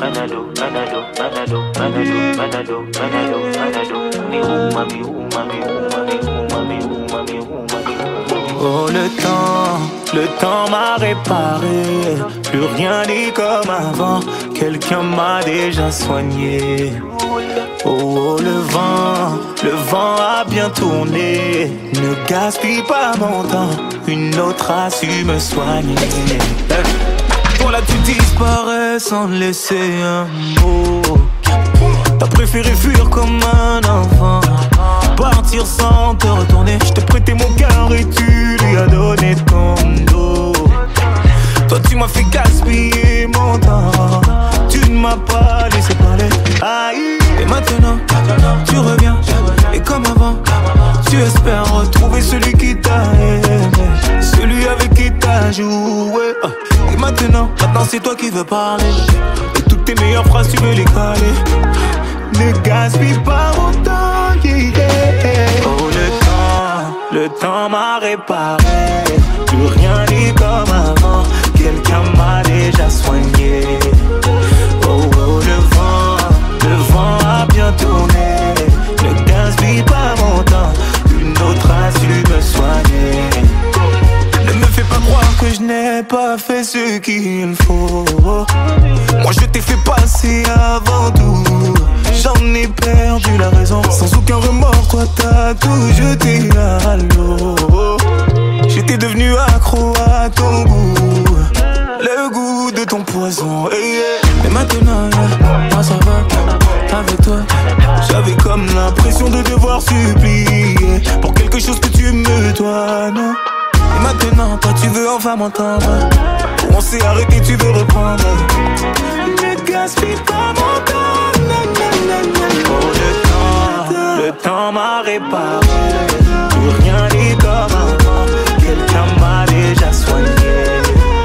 Manado, Manado, Manado, Manado, Manado, Manado, Manado. Mi uma, mi uma, mi uma, mi uma, mi uma, mi uma, mi uma. Oh le temps, le temps m'a réparé. Plus rien n'est comme avant. Quelqu'un m'a déjà soigné. Oh, oh le vent, le vent a bien tourné. Ne gaspille pas mon temps. Une autre a su me soigner. Toi là tu disparais sans laisser un mot. T'as préféré fuir comme un enfant, partir sans te retourner. Je t'ai prêté mon cœur et tu lui as donné ton dos. Toi tu m'as fait gaspiller mon temps. Tu ne m'as pas laissé parler. Aïe. Et maintenant tu reviens. Et comme avant tu espères retrouver celui qui t'a aimé, celui avec qui t'as joué. Et maintenant, maintenant c'est toi qui veux parler. Et toutes tes meilleures phrases tu veux les caler. Ne gaspille pas mon temps, yeah, yeah. Oh le temps, le temps m'a réparé. Plus rien n'est comme avant. Quelqu'un m'a déjà soigné. Oh oh le vent, le vent a bien tourné. Ne gaspille pas mon temps. Une autre a su me soigner. Ne me fais pas croire que je n'ai pas fait ce qu'il faut. Moi je t'ai fait passer avant tout. J'en ai perdu la raison. Sans aucun remords, toi t'as tout jeté à l'eau. J'étais devenu accro à ton goût, le goût de ton poison, hey, yeah. Et maintenant, yeah, moi ça va, avec toi j'avais comme l'impression de devoir supplier pour quelque chose que tu me dois, non. Et maintenant, toi tu veux enfin m'entendre. On s'est arrêté, tu veux reprendre. Ne gaspille pas mon temps, non, non, non, non. Oh le temps, le temps m'a réparé. Plus rien n'est comme avant. Quelqu'un m'a déjà soigné.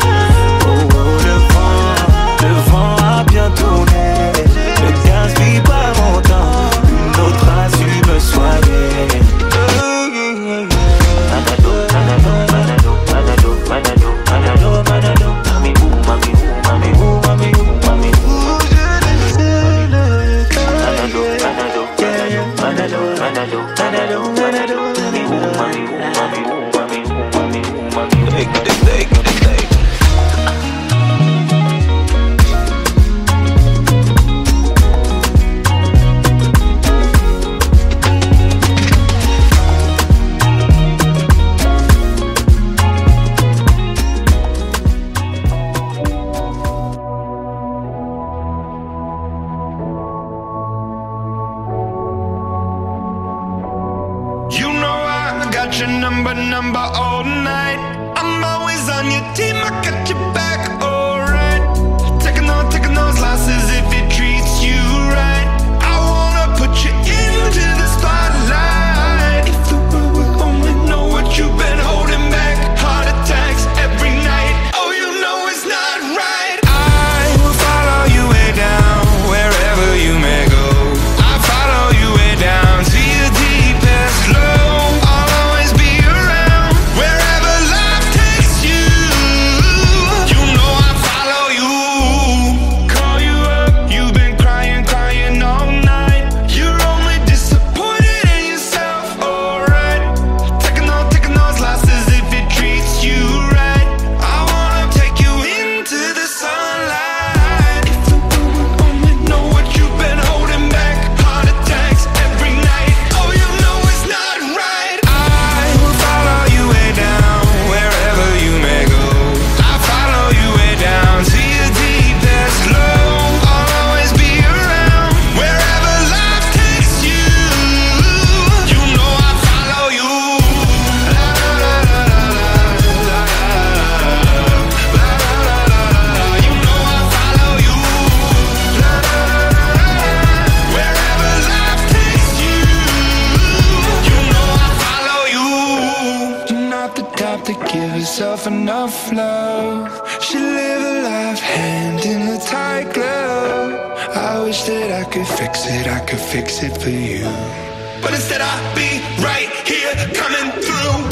Oh oh le vent, le vent a bien tourné. Ne gaspille pas mon temps. Une autre a su me soigner. Manado, Manado, Manado, Manado, Manado, Manado. Mi uma, mi uma, mi uma, mi uma, mi uma. Manado, Manado, Manado, Manado, Manado, Manado. Mi uma, mi uma, mi uma, mi uma, mi uma, mi uma. Take it, take it, take it. Your number, number all night. I'm always on your team, I got your back, alright. Taking on, taking those losses if it treats you right. I wanna put you into the spotlight. If the world would only know what you've been holding back. Heart attacks every night, oh you know it's not right. I will follow you way down, wherever you may go. I follow you way down to your deepest low. Enough love, she live a life hand in a tight glove. I wish that I could fix it, I could fix it for you, but instead I'll be right here coming through.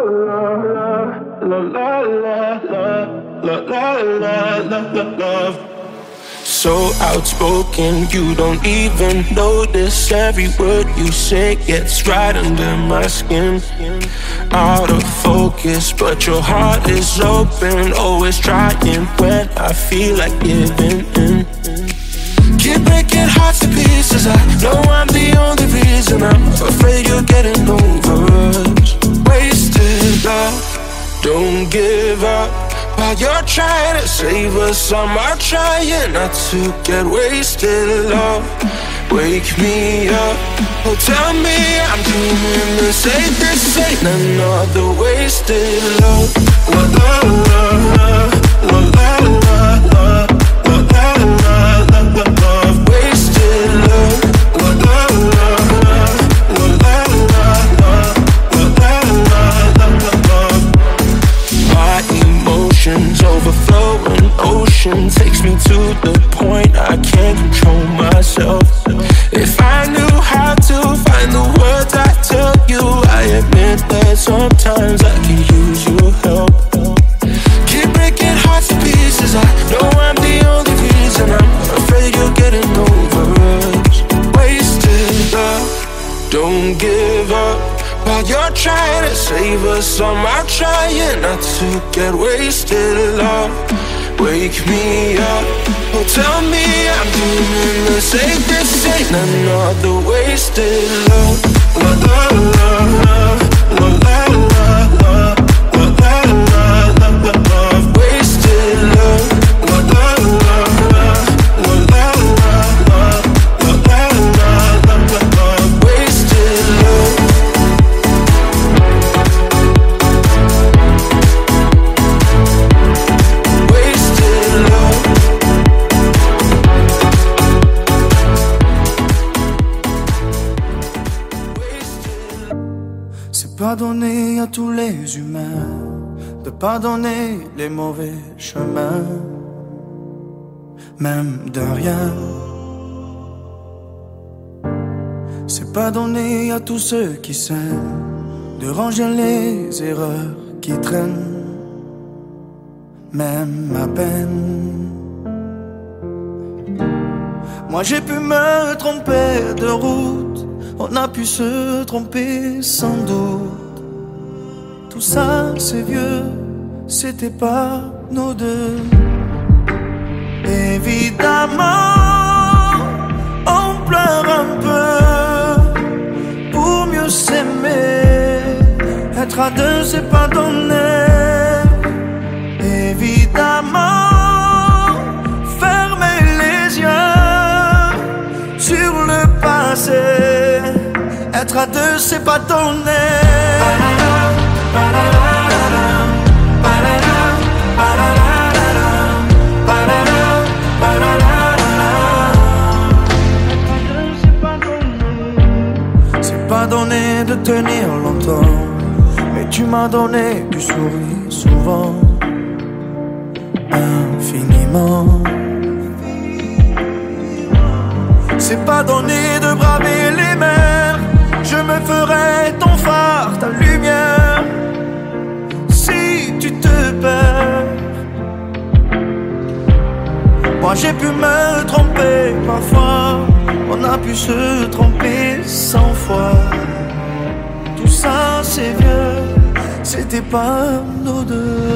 la la la la la la la la love. So outspoken, you don't even notice. Every word you say gets right under my skin. Out of focus, but your heart is open. Always trying when I feel like giving in. Keep breaking hearts to pieces. I know I'm the only reason. I'm afraid you're getting over us. Wasted love, don't give up. While you're trying to save us, I'm out trying not to get wasted. Love, wake me up. Oh, tell me I'm doing the same. This ain't another wasted love. La la la la la la la la la la la love. Wasted love. La la la la la la la la la la. My emotions overflowing, ocean takes me to the point I can't control myself. If I knew how to find the words I tell you, I admit that sometimes I can use your help. Keep breaking hearts to pieces. I know I'm the only reason. I'm afraid you're getting over us. Wasted love, don't give up. While you're trying to save us, I'm out trying not to get wasted. Love, wake me up. Oh, tell me I'm doing the same. This ain't another wasted love. La la la la la la la la la la la love. Wasted love. La la la la la la la la la la love. Wasted love. Pas donné à tous les humains de pardonner les mauvais chemins, même de rien. C'est pas donné à tous ceux qui s'aiment de ranger les erreurs qui traînent, même à peine. Moi j'ai pu me tromper de route, on a pu se tromper sans doute. Tout ça c'est vieux, c'était pas nous deux. Évidemment, on pleure un peu pour mieux s'aimer. Être à deux c'est pas donné. Évidemment, fermer les yeux sur le passé. Être à deux c'est pas donné. C'est pas donné de tenir longtemps, mais tu m'as donné du sourire souvent, infiniment. C'est pas donné de braver les mers, je me ferai ton phare, ta lumière, si tu te perds. Moi j'ai pu me tromper parfois, on a pu se tromper cent fois. Tout ça c'est vieux, c'était pas nous deux.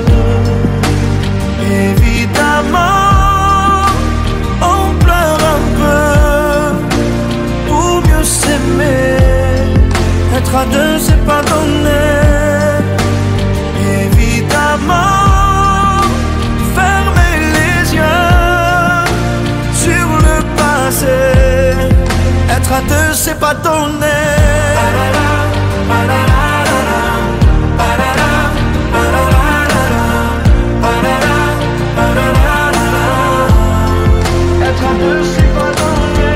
Évidemment, on pleure un peu pour mieux s'aimer. Être à deux c'est pas donné. Évidemment, fermer les yeux sur le passé. Être à deux c'est pas donné. Être à deux c'est pas donné.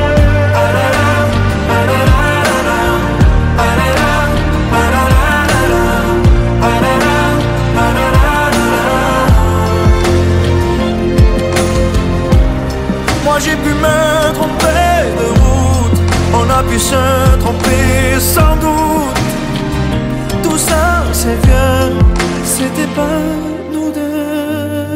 Moi j'ai pu me tromper de route, on a pu se tromper sans doute. Tout ça c'est vieux, pas nous deux.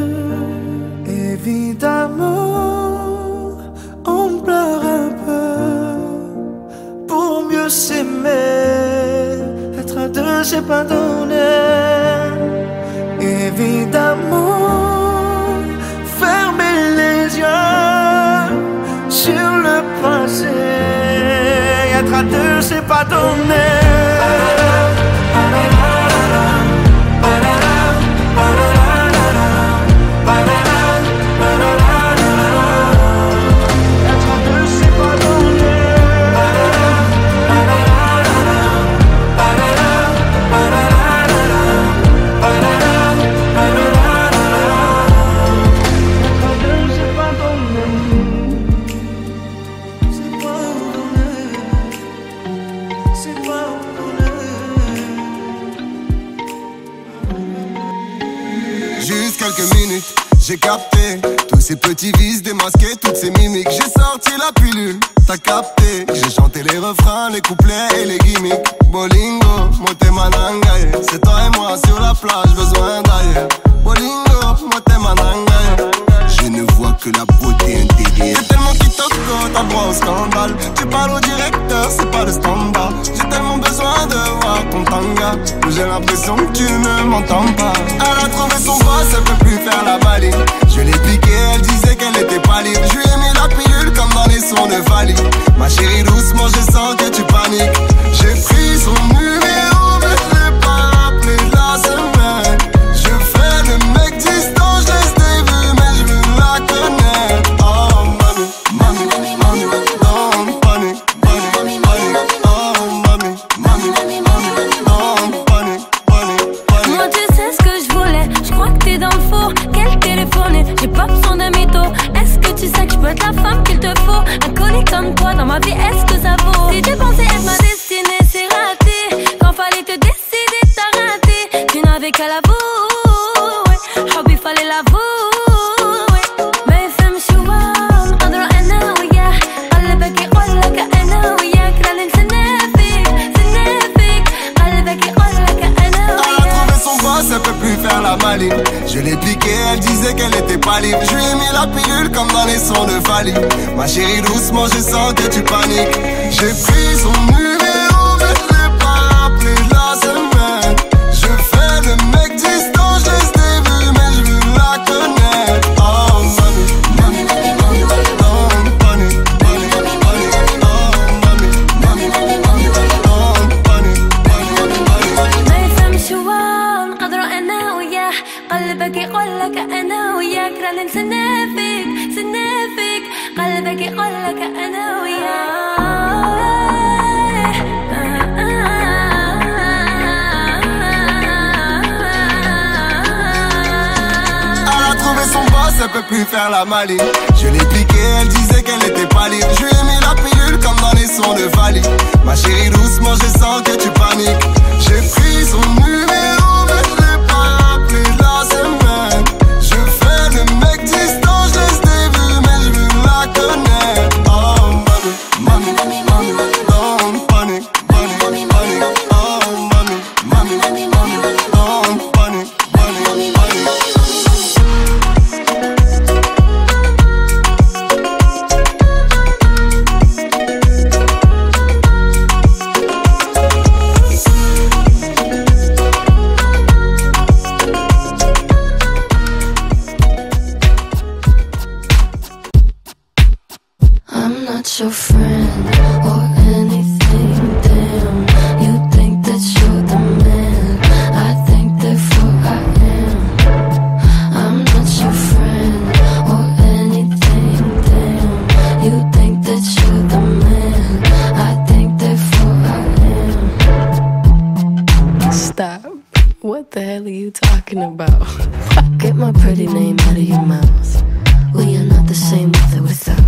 Évidemment, on pleure un peu pour mieux s'aimer. Être à deux, c'est pas donné. Évidemment, fermer les yeux sur le passé. Être à deux, c'est pas donné. J'ai capté tous ces petits vices démasqués, toutes ces mimiques. J'ai sorti la pilule, t'as capté. J'ai chanté les refrains, les couplets et les gimmicks. Bolingo, moté manangaye. C'est toi et moi sur la plage, besoin d'ailleurs. Bolingo, moté manangaye. Je ne vois que la beauté intérieure. J'ai tellement qui toco, t'as droit au scandale. Tu parles au directeur, c'est pas le standard. J'ai tellement besoin de voir ton tanga. J'ai l'impression que tu ne m'entends pas. Elle a trouvé son boss, elle peut plus faire la baline. Je l'ai piqué, elle disait qu'elle était pas libre. Je lui ai mis la pilule comme dans les sons de Vali. Ma chérie doucement, je sens que tu paniques. J'ai pris son numéro, mais je l'ai pas appelé la semaine. Je fais le mec distant, je laisse des vues, mais je veux la connaître. Oh mami, mami, mami, don't panic, panic, panic. Oh mami, mami, mami, don't panic, panic, panic. Moi tu sais ce que je voulais, je crois que t'es dans le four. Quel téléphone, j'ai pas besoin d'un mytho. Est-ce que tu sais que je peux être la femme qu'il te faut? Un colis comme toi dans ma vie, est-ce que ça vaut? Si tu pensais être ma destinée, c'est raté. Quand fallait te décider, t'as raté. Tu n'avais qu'à l'avouer, Hobby fallait l'avouer. Mais femme chouan, andro ana وياه قلبك يقول لك أنا وياك لا ننسنافك سنافك قلبك يقول لك أنا وياك. Elle a trouvé son boss, elle peut plus faire la maline. Je l'ai piqué, elle disait qu'elle était pas libre. Je lui ai mis la pilule comme dans les sons de Vali. Ma chérie doucement, je sens que tu paniques. J'ai pris son numéro, mais je l'ai pas appelé la semaine. Je fais le mec distant, je laisse des vues, mais je veux la connaître. Oh mami, mami, mami, don't panic, panic, panic. Oh mami, mami, mami, don't panic, panic, panic. ما يفهم شوان قدره أنا وياه قلبك يقول لك أنا وياك لا ننسنافك سنافك قلبك يقول لك أنا وياك. Elle a trouvé son boss, elle peut plus faire la maline. Je l'ai piqué, elle disait qu'elle était pas libre. Je lui ai mis la pilule comme dans les sons de Vali. Ma chérie doucement, je sens que tu paniques. J'ai pris son numéro, mais je l'ai pas appelé la semaine. Je fais le mec distant, je laisse des vues, mais je veux la connaître. Oh mami, mami, mami, don't panic, panic, panic. Oh mami, mami, mami, don't panic, panic, panic. I'm not your friend or anything, damn. You think that you're the man, I think therefore I am. I'm not your friend or anything, damn. You think that you're the man, I think therefore I am. Stop. What the hell are you talking about? Get my pretty name out of your mouth. We are not the same with or without.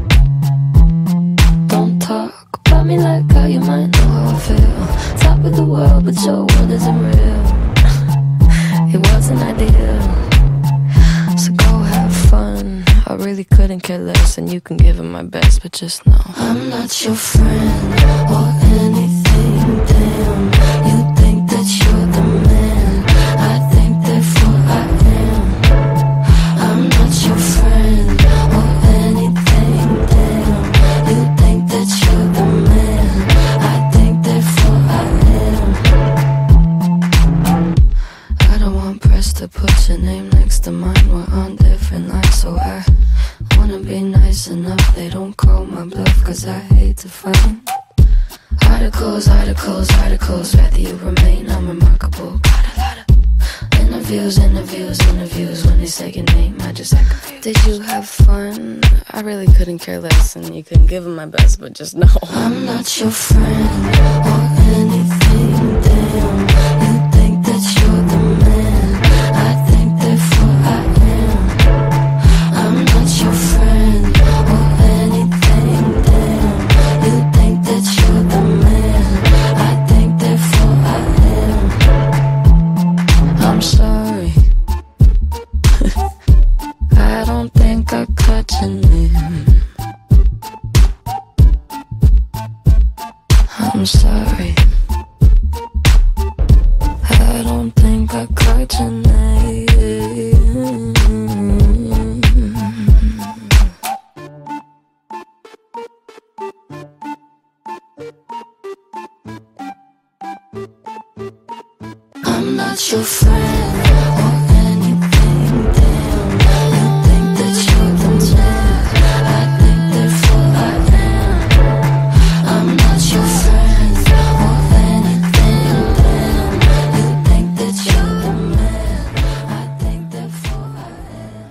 Don't talk about me like how you might know how I feel. Top of the world, but your world isn't real. It wasn't ideal. So go have fun. I really couldn't care less, and you can give it my best, but just know I'm not your friend or anything, damn. You think that you're the man, I think that mine, we're on different lines. So I wanna be nice enough, they don't call my bluff, cause I hate to find articles, articles, articles, rather you remain unremarkable. Got a lot of interviews, interviews, interviews, when they say your name, I just act confused. Did you have fun? I really couldn't care less, and you couldn't give them my best, but just know I'm not your friend or anything, damn. You think that you're the man, I think therefore I am. I'm not your friend or anything, damn. You think that you're the man, I think therefore I am. I'm sorry, I don't think I caught your name. I'm sorry, I don't think I caught your name. I'm not your friend or anything, damn. You think that you're the man, I think therefore I am. I'm not your friend or anything, damn. You think that you're the man, I think therefore I am.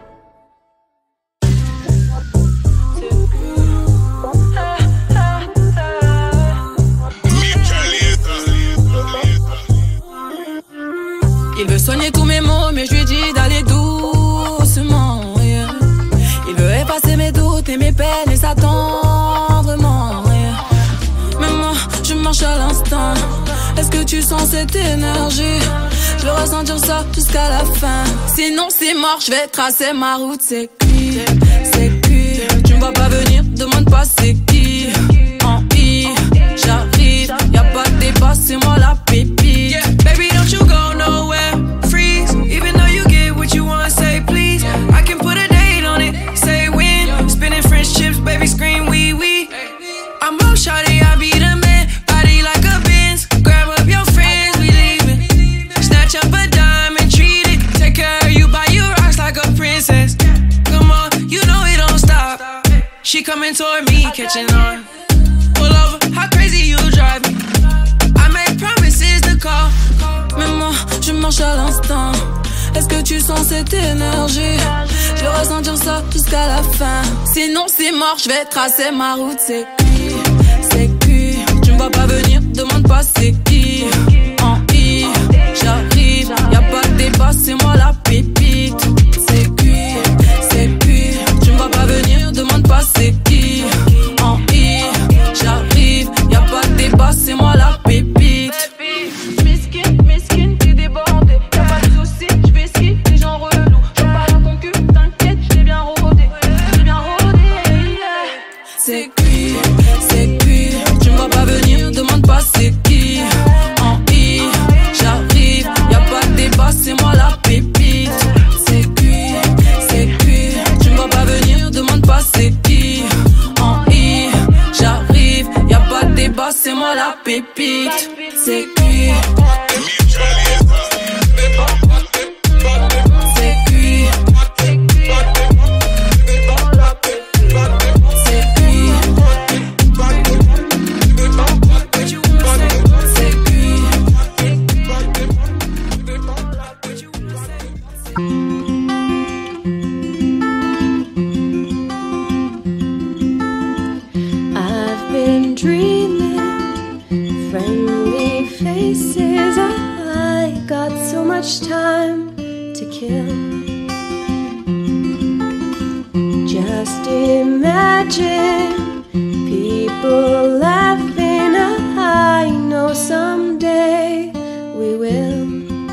Il veut soigner tous mes mots, mais je lui dis d'aller doucement, yeah. Il veut effacer mes doutes et mes peines et ça tendrement, yeah. Mais moi, je marche à l'instant. Est-ce que tu sens cette énergie? Je veux ressentir ça jusqu'à la fin. Sinon c'est mort, je vais tracer ma route. C'est cuit, c'est cuit. Tu me vois pas venir, demande pas c'est qui. En I, j'arrive, y'a pas de débat, c'est moi la pépite. Baby, don't you go nowhere, freeze. Even though you get what you want, say please. I can put a date on it, say when. Spinning French chips, baby, scream wee wee. I'm up, shawty, I be the man. Body like a Benz, grab up your friends, we leaving. Snatch up a dime and treat it. Take care of you, buy you rocks like a princess. Come on, you know it don't stop. She coming toward me, catching on. Pull over, how crazy you drive me. I make promises to call. Mais moi, je marche à l'instant. Est-ce que tu sens cette énergie? Je vais ressentir ça jusqu'à la fin. Sinon c'est mort, je vais tracer ma route. C'est cuit, c'est cuit. Tu me vois pas venir, demande pas c'est qui. En I, j'arrive, y'a pas de débat, c'est moi la pépite. C'est cuit, c'est cuit. Tu me vois pas venir, demande pas c'est qui. En I, j'arrive, y'a pas de débat, c'est moi la pépite. Miskin, miskin, t'es débordé. Y'a pas de soucis, j'vais ski, les gens relous. J'en parle à ton cul, t'inquiète, j'l'ai bien rodé. J'l'ai bien rodé, yeah. C'est cuit, c'est cuit. Tu me vois pas venir, demande pas c'est qui. En I, j'arrive, y'a pas de débat, c'est moi la pépite. C'est cuit, c'est cuit. Tu me vois pas venir, demande pas c'est qui. En I, j'arrive, y'a pas de débat, c'est moi la pépite. C'est cuit. C'est cuit. I've been dreaming, friendly faces. I got so much time to kill. Just imagine people laughing. I know someday we will.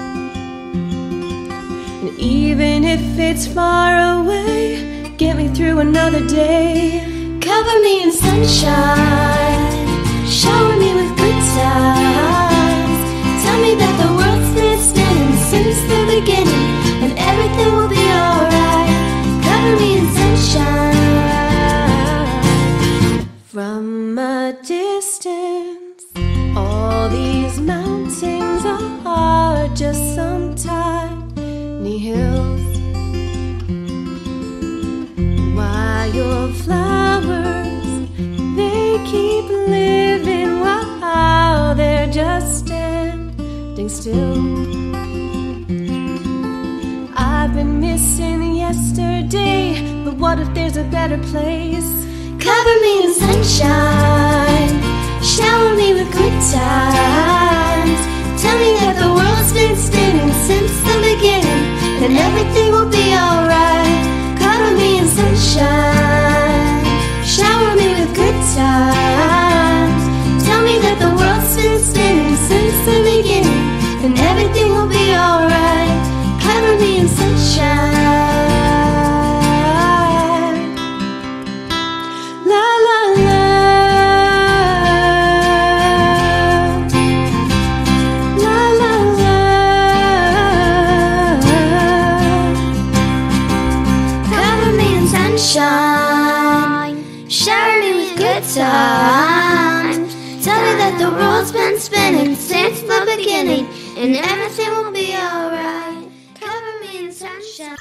And even if it's far away, get me through another day. Cover me in sunshine, shower me with good times. Tell me that the world stands still since the beginning, and everything will be alright. Cover me in sunshine. From a distance, all these mountains are just some tiny hills. something still. I've been missing yesterday, but what if there's a better place? Cover me in sunshine, shower me with good times. Tell me that the world's been spinning since the beginning, and everything will be alright. Cover me in sunshine, shower me with good times. Tell me that the world's been spinning since the beginning, and everything will be alright. Cover me in sunshine. La la la. La la la. Cover me in sunshine, shower me with good times. Tell me that the world's been spinning since the beginning, and everything will be alright. Cover me in sunshine.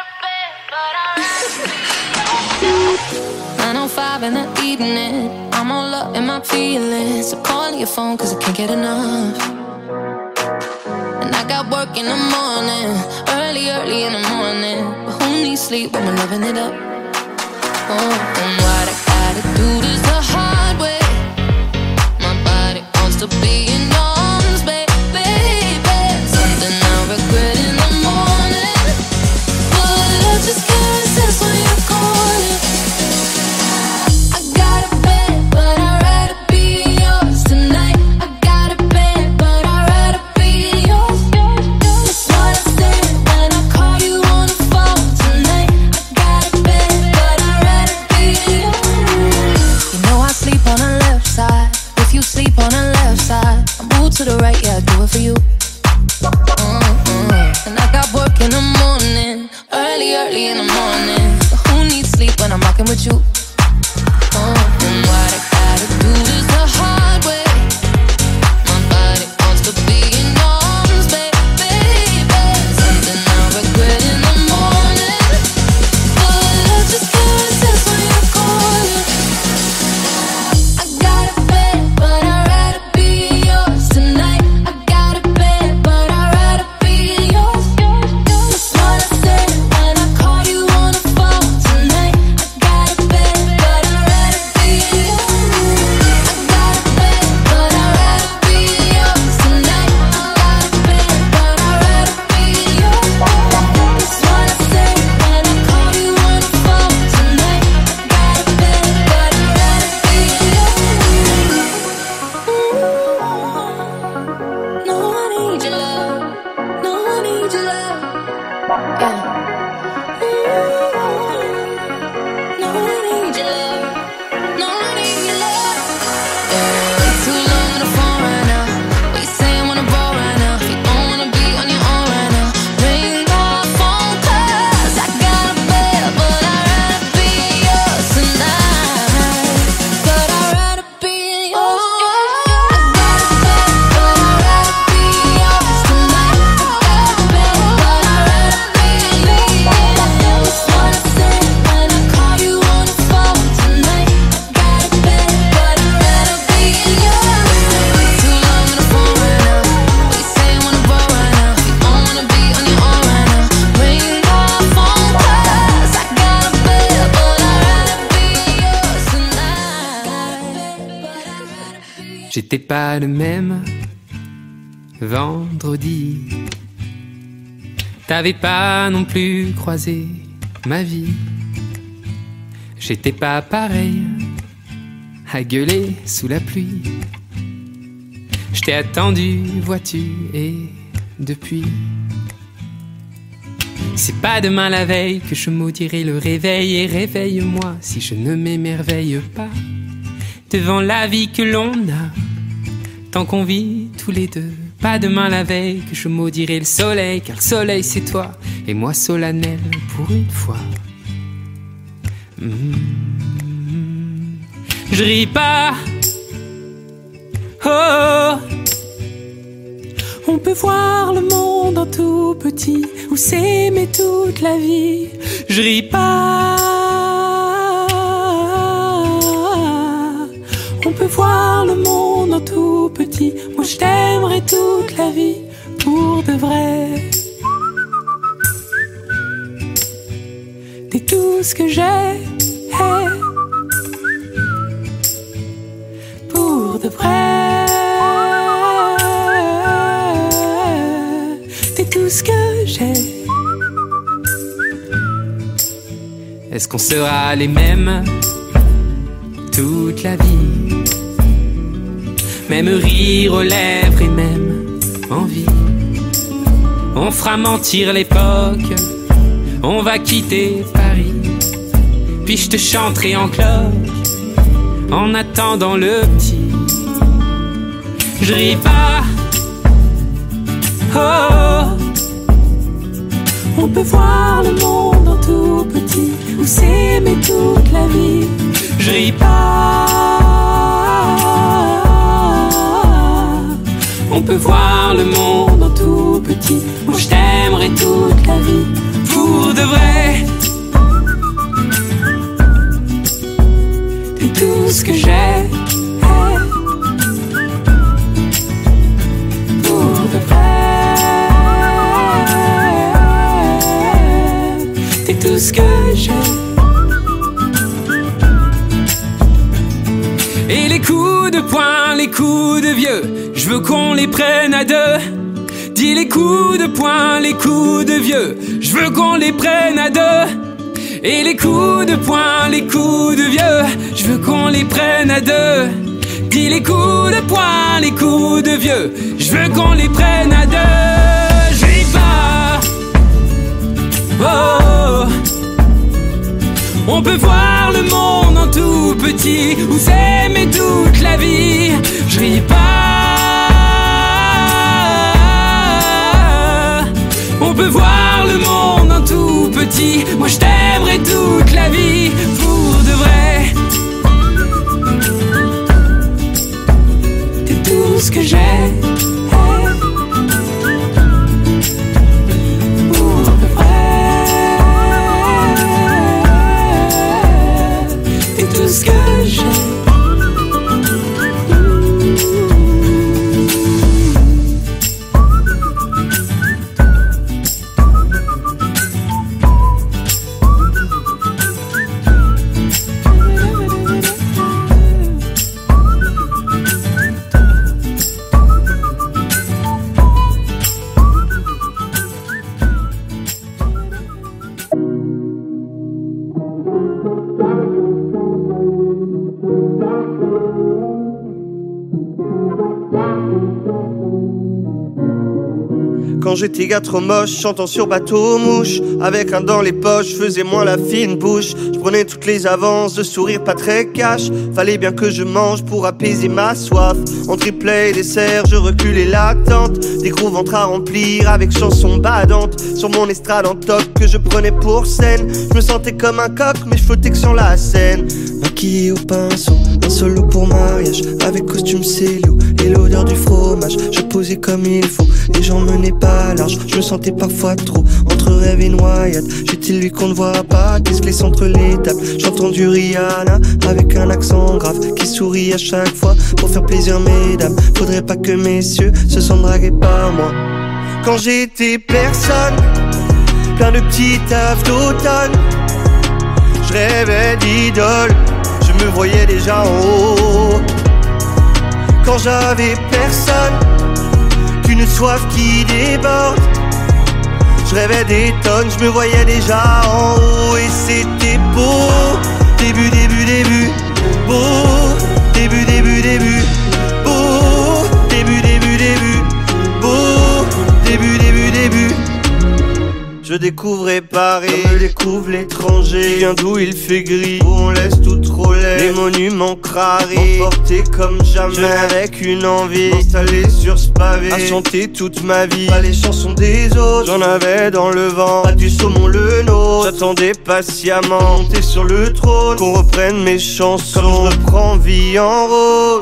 nine oh five in the evening, I'm all up in my feelings. So calling your phone cause I can't get enough. And I got work in the morning, early, early in the morning. But who needs sleep when we're loving it up? Oh, and what I gotta do this the hard way. My body wants to be in arms, baby. Something I regret in the morning, but I just can't resist when you're calling. I got a bed, but I'd rather be yours tonight. I got a bed, but I'd rather be yours. That's what I said when I call you on the phone tonight. I got a bed, but I'd rather be yours. You know I sleep on the left side. If you sleep on the left side, I move to the right, yeah, I do it for you. Mm-mm. And I got work in the morning, early, early in the morning. But who needs sleep when I'm rocking with you? Oh, and what I gotta do is the hard way. My body wants to be in arms, baby. Something I regret in the morning, but I just can't resist when you're calling. I got a bed, but I'd rather be yours tonight. I got a bed, but I'd rather be yours. That's what I said when I call you on the phone tonight. I got a bed, but I'd rather be yours. I got a bed, but I'd rather be yours tonight. I got a bed, but I'd rather be yours. That's what I said when I call you on the phone tonight. I got a bed, but I'd rather be yours. No, I need your love. No, I need your love. Yeah. No, I need your love. No, I need your love. Yeah. Way too long on the phone right now. What you saying wanna ball right now? You don't wanna be on your own right now. Ring my phone cause I got a bed, but I'd rather be yours tonight. But I'd rather be yours. I got a bed, but I'd rather be yours tonight. I got a bed, but I'd rather be yours. That's what I said when I call you on the phone tonight. I got a bed, but I'd rather be yours. Way too long on the phone right now. What you saying wanna roll right now? You don't wanna be on your own right now. Ring my phone cause I got a bed, but I'd rather be yours tonight. J'étais pas le même vendredi. T'avais pas non plus croisé ma vie. J'étais pas pareil à gueuler sous la pluie. Je t'ai attendu, vois-tu, et depuis. C'est pas demain la veille que je maudirai le réveil. Et réveille-moi si je ne m'émerveille pas devant la vie que l'on a, tant qu'on vit tous les deux. Pas demain la veille que je maudirai le soleil, car le soleil c'est toi, et moi solennel pour une fois. Mmh. Je ris pas, oh, on peut voir le monde en tout petit, ou s'aimer toute la vie. Je ris pas, on peut voir le monde en tout petit, moi je t'aimerai toute la vie. pour de vrai. T'es tout ce que j'ai, hey. Pour de vrai. T'es tout ce que j'ai. Est-ce qu'on sera les mêmes toute la vie? Même rire aux lèvres et même envie. On fera mentir l'époque, on va quitter Paris. Puis je te chanterai en cloche en attendant le petit. Je ris pas, oh. On peut voir le monde en tout petit ou s'aimer toute la vie. Je ris pas. On peut voir le monde en tout petit. Moi je t'aimerai toute la vie. Pour de vrai. T'es tout ce que j'ai. Hey. Pour de vrai. T'es tout ce que j'ai. Et les coups de poing, les coups de vieux, je veux qu'on les prenne à deux. Dis les coups de poing, les coups de vieux, je veux qu'on les prenne à deux. Et les coups de poing, les coups de vieux, je veux qu'on les prenne à deux. Dis les coups de poing, les coups de vieux, je veux qu'on les prenne à deux. Je ris pas, oh. On peut voir le monde en tout petit ou s'aimer toute la vie. Je ris pas. On peut voir le monde en tout petit. Moi je t'aimerai toute la vie. Pour de vrai. T'es tout ce que j'ai. Ce que j'ai. Quand j'étais gars trop moche, chantant sur bateau mouche, avec un dans les poches, faisais moins la fine bouche. Je prenais toutes les avances, de sourire pas très cash. Fallait bien que je mange pour apaiser ma soif. En triplet et dessert, je reculais l'attente. Des gros ventres à remplir avec chansons badantes. Sur mon estrade en toc que je prenais pour scène. Je me sentais comme un coq, mais je flottais que sur la scène. Maquillé au pinceau, un solo pour mariage, avec costume cello et l'odeur du fromage. Je posais comme il faut, les gens menaient pas large. Je me sentais parfois trop entre rêve et noyade. J'étais lui qu'on ne voit pas, qui se glisse entre les tables. J'entends du Rihanna avec un accent grave, qui sourit à chaque fois pour faire plaisir mesdames. Faudrait pas que messieurs se sentent dragués par moi. Quand j'étais personne, plein de petits tafs d'automne, je rêvais d'idole, je me voyais déjà en haut. Quand j'avais personne, qu'une soif qui déborde, je rêvais des tonnes, je me voyais déjà en haut. Et c'était beau, début, début, début, beau, début, début, début, beau, début, début, début, beau, début, début, début. Je découvrais Paris, comme me découvre l'étranger. Qui vient d'où il fait gris, où on laisse tout trop laid. Les monuments crarés, emportés comme jamais. Je viens avec une envie, installé sur ce pavé, à chanter toute ma vie, pas les chansons des autres. J'en avais dans le vent, pas du saumon le nôtre. J'attendais patiemment, monter sur le trône, qu'on reprenne mes chansons, comme je reprends vie en rose.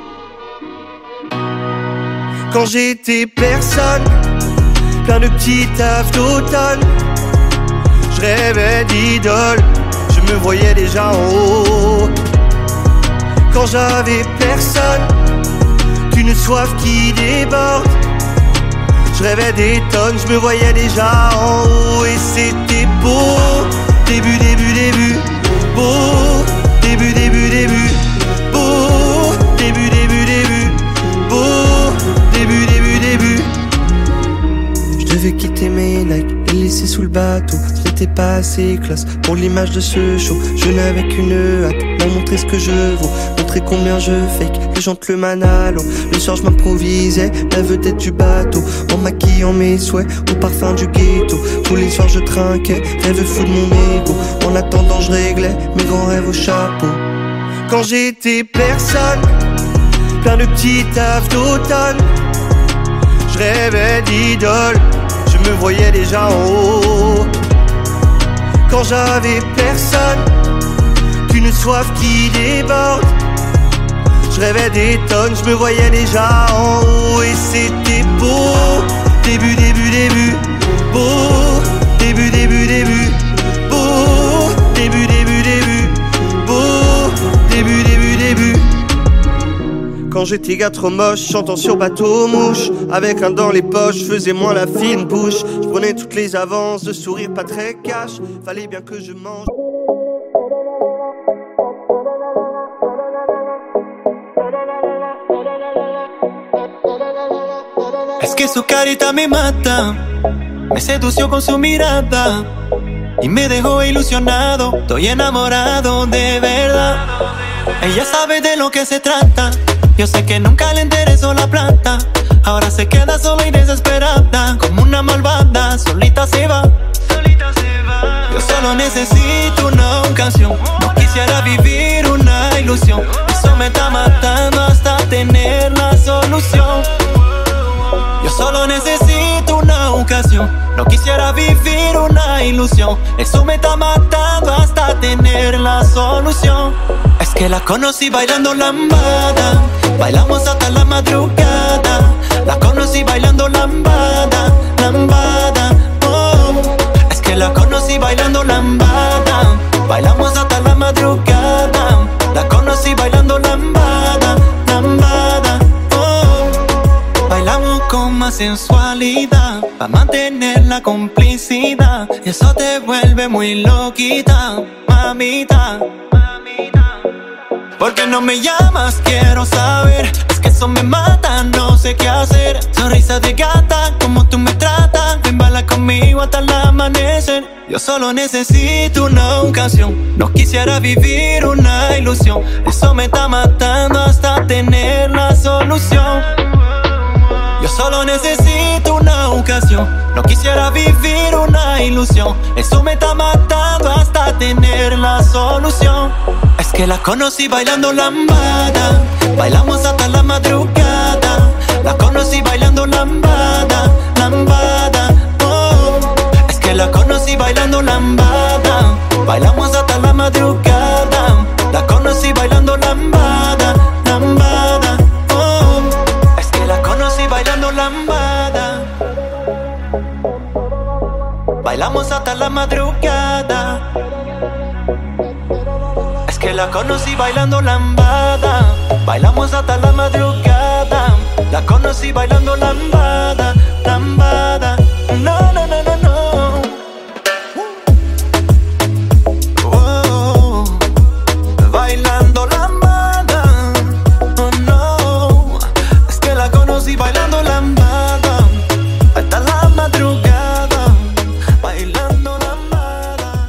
Quand j'étais personne, plein de petits tafs d'automne, je rêvais d'idole, je me voyais déjà en haut. Quand j'avais personne, qu'une soif qui déborde, Je rêvais des tonnes, je me voyais déjà en haut et c'était beau. Début, début, début, beau. Début, début, début, beau. Début, début, début, beau. Début, début, début. Je devais quitter mes Nike, les laisser sous le bateau. Ce n'était pas assez classe pour l'image de ce show. Je n'avais qu'une hâte, leur montrer ce que je vaux, montrer combien je fake, les gens te le manalo. Le soir je m'improvisais, la vedette du bateau, en maquillant mes souhaits au parfum du ghetto. Tous les soirs je trinquais, rêve fou de mon ego. En attendant je réglais mes grands rêves au chapeau. Quand j'étais personne, plein de petits tafs d'automne, je rêvais d'idoles, je me voyais déjà en haut. Quand j'avais personne, qu'une soif qui déborde, je rêvais des tonnes, je me voyais déjà en haut et c'était beau. Début, début, début, beau. Début, début, début, beau. Début, début, début, beau. Début, début, début. Quand j'étais gars trop moche, chantant sur bateau mouche, avec un dans les poches, je faisais moins la fine bouche. Je prenais toutes les avances, de sourire pas très cash, fallait bien que je mange. Es que su carita me mata, me sedució con su mirada y me dejó ilusionado, estoy enamorado de verdad. Ella sabe de lo que se trata, yo sé que nunca le interesó la plata. Ahora se queda sola y desesperada, como una malvada, solita se va. Yo solo necesito una ocasión, no quisiera vivir una ilusión. Eso me está matando hasta tener la solución. Yo solo necesito una ocasión, no quisiera vivir una ilusión. Eso me está matando hasta tener la solución. Es que la conocí bailando lambada, bailamos hasta la madrugada. La conocí bailando lambada, lambada, oh. Es que la conocí bailando lambada, bailamos hasta la madrugada. La conocí bailando lambada, lambada, oh. Bailamos con más sensualidad, pa' mantener la complicidad. Eso te vuelve muy loquita, mamita. ¿Por qué no me llamas? Quiero saber. Es que eso me mata, no sé qué hacer. Sonrisa de gata, como tú me tratas. Ven, baila conmigo hasta el amanecer. Yo solo necesito una ocasión, no quisiera vivir una ilusión. Eso me está matando hasta tener la solución. Yo solo necesito una ocasión, no quisiera vivir una ilusión. Eso me está matando hasta tener la solución. Es que la conocí bailando lambada, bailamos hasta la madrugada. La conocí bailando lambada, lambada, oh. Es que la conocí bailando lambada, bailamos hasta la madrugada. La conocí bailando lambada, lambada, oh. Es que la conocí bailando lambada, bailamos hasta la madrugada. Es que la conocí bailando lambada, bailamos hasta la madrugada. La conocí bailando lambada, lambada. No, no, no, no, no. Oh, bailando lambada. Oh no, es que la conocí bailando lambada hasta la madrugada, bailando lambada.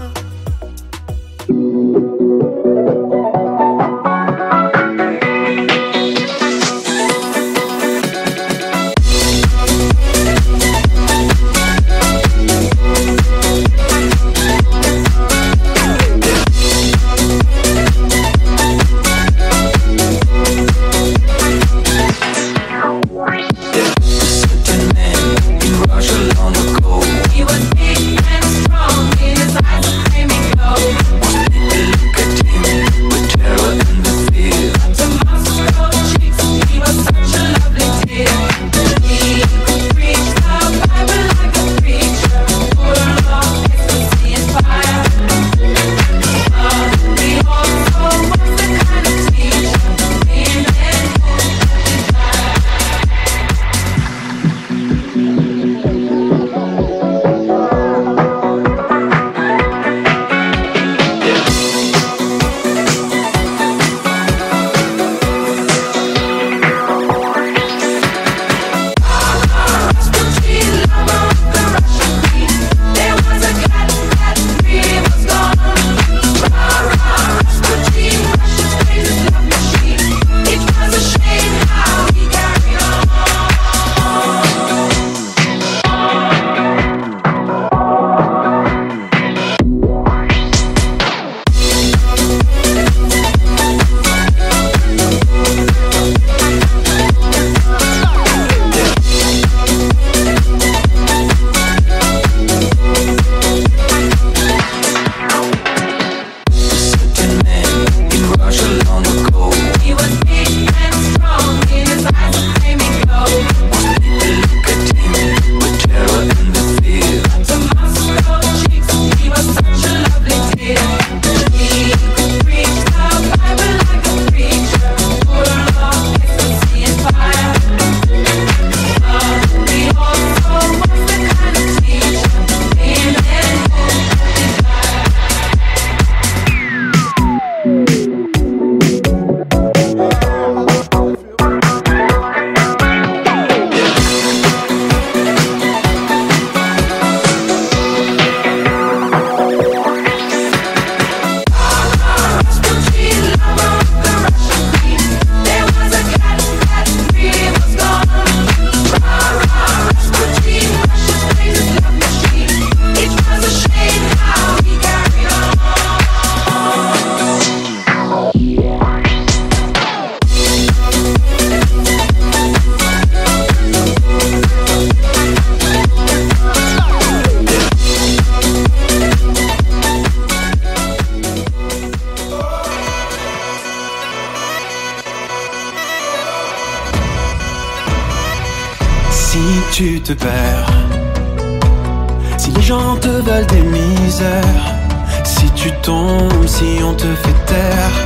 tu te perds. Si les gens te veulent des misères, si tu tombes, si on te fait taire,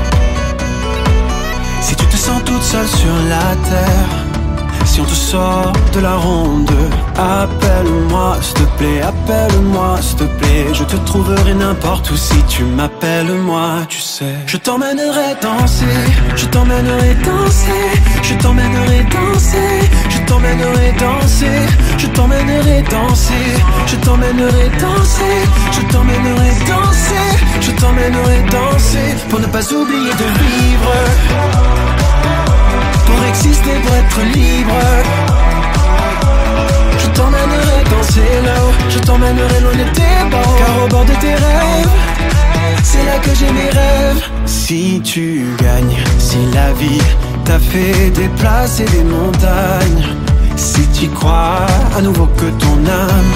si tu te sens toute seule sur la terre, si on te sort de la ronde, appelle-moi s'il te plaît, appelle-moi s'il te plaît. Je te trouverai n'importe où si tu m'appelles moi, tu sais. Je t'emmènerai danser, je t'emmènerai danser, je t'emmènerai danser, je t'emmènerai danser, je t'emmènerai danser, je t'emmènerai danser, je t'emmènerai danser, je t'emmènerai danser, pour ne pas oublier de vivre, pour exister, pour être libre. Je t'emmènerai danser là-haut, je t'emmènerai loin de tes bords, car au bord de tes rêves, c'est là que j'ai mes rêves. Si tu gagnes, si la vie t'a fait déplacer des montagnes, si tu crois à nouveau que ton âme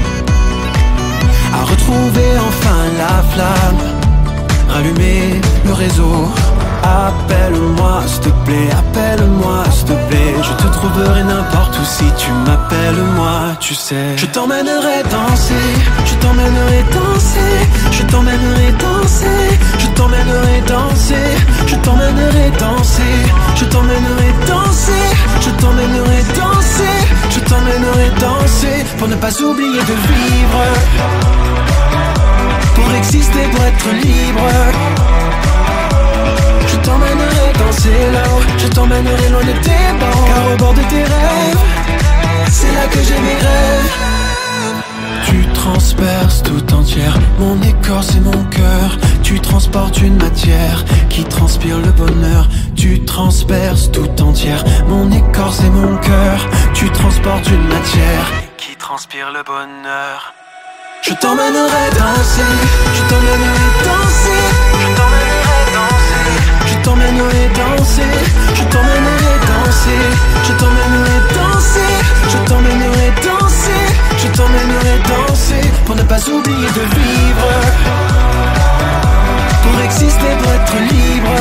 a retrouvé enfin la flamme, allumer le réseau, appelle-moi s'il te plaît, appelle-moi s'il te plaît. Je te trouverai n'importe où si tu m'appelles moi, tu sais. Je t'emmènerai danser, je t'emmènerai danser, je t'emmènerai danser, je t'emmènerai danser, je t'emmènerai danser, je t'emmènerai danser, je t'emmènerai danser, je t'emmènerai danser, pour ne pas oublier de vivre, pour exister, pour être libre. Je t'emmènerai danser là-haut, je t'emmènerai loin de tes bords, car au bord de tes rêves, c'est là que j'ai mes rêves. Tu transperces tout entière mon écorce et mon cœur. Tu transportes une matière qui transpire le bonheur. Tu transperces tout entière mon écorce et mon cœur. Tu transportes une matière qui transpire le bonheur. Je t'emmènerai danser, je t'emmènerai danser, je t'emmènerai danser, je t'emmènerai danser, je t'emmènerai danser, je t'emmènerai danser, je t'emmènerai danser, je t'emmènerai danser, pour ne pas oublier de vivre, pour exister, pour être libre.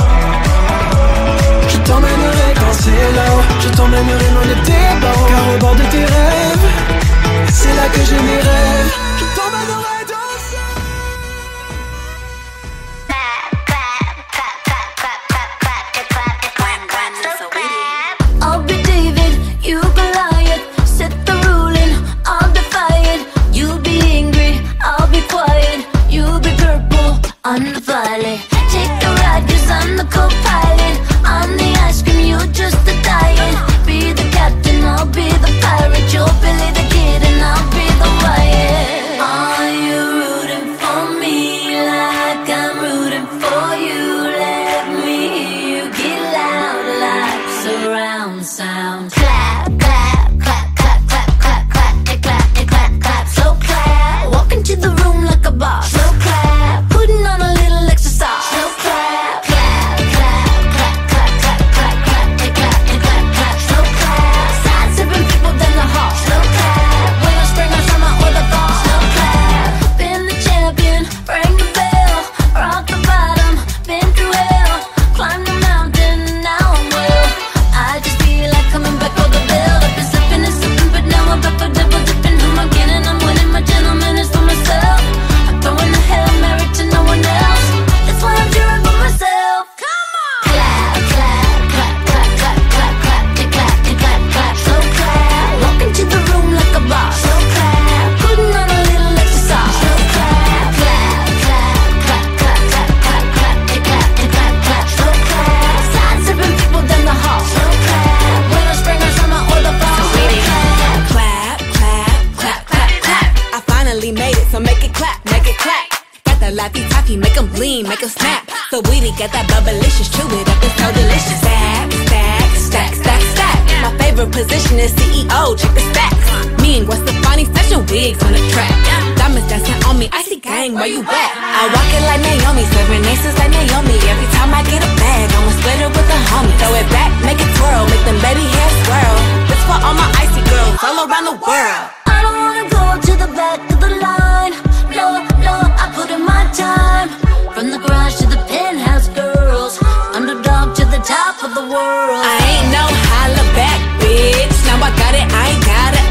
Je t'emmènerai danser là-haut, je t'emmènerai loin de tes bords, car au bord de tes rêves, c'est là que j'ai mes rêves. Je t'emmènerai danser. I'll be David, you Goliath. Set the ruling, I'll defy it. You'll be angry, I'll be quiet. You'll be purple, I'm the violet. Take a ride, cause I'm the co-pilot. I'm the ice cream, you're just the diet. Be the captain, I'll be the pirate. You'll Billy the Kid and I'll be the Wyatt. Are you rooting for me like I'm rooting for you? Let me hear you get loud like surround sound. Clap, clap, clap, clap, clap, clap, clap, it clap, it clap, clap, slow clap. Walk into the room like a boss. Slow clap, putting on a little extra sauce. Slow clap, clap, clap, clap, clap, clap, clap, clap, it clap, it clap, clap, slow clap. Side sipping people down the hall. Slow clap, winter, spring or summer or the fall. Slow clap, been the champion, ring the bell, rock the bottom, been through hell, climb the mountain, now I'm well. I just feel like coming back for the bill. I've been slipping and slipping, but now I'm back for double dipping. I'm again and I'm winning, my gentleman is for myself. I'm throwing a Hail Mary to no one else. That's why I'm cheering for myself. Come on! Clap, clap, clap, clap, clap, clap, clap, it clap, it clap, clap, slow clap. Walk into the room like a boss. Slow clap, putting on a little extra sauce. Slow clap, clap, clap, clap, clap, clap, clap, clap, it clap, it clap, clap, slow clap. Side sipping people down the hall. Slow clap, winter, spring or summer or the fall. Slow clap, Clap, clap, clap, clap, clap. I finally made it, so make it clap, make it clap. Got the laffy taffy, make 'em lean, make 'em snap. So weedy, got that bubblicious, chew it up, it's so delicious. Stack, stack, stack, stack, stack. My favorite position is C E O, check the stacks. Me and what's the funny fashion wigs on the track. Diamonds dancing on me, icy gang, where you at? I walk it like Naomi, serving aces like Naomi. Every time I get a bag, I'ma split it with a homie. Throw it back, make it twirl, make them baby hair swirl. This for all my icy girls all around the world. I don't wanna go to the back of the line. No, no, I put in my time. From the garage to the penthouse girls, underdog to the top of the world. I ain't no holla back, bitch. Now I got it, I ain't gotta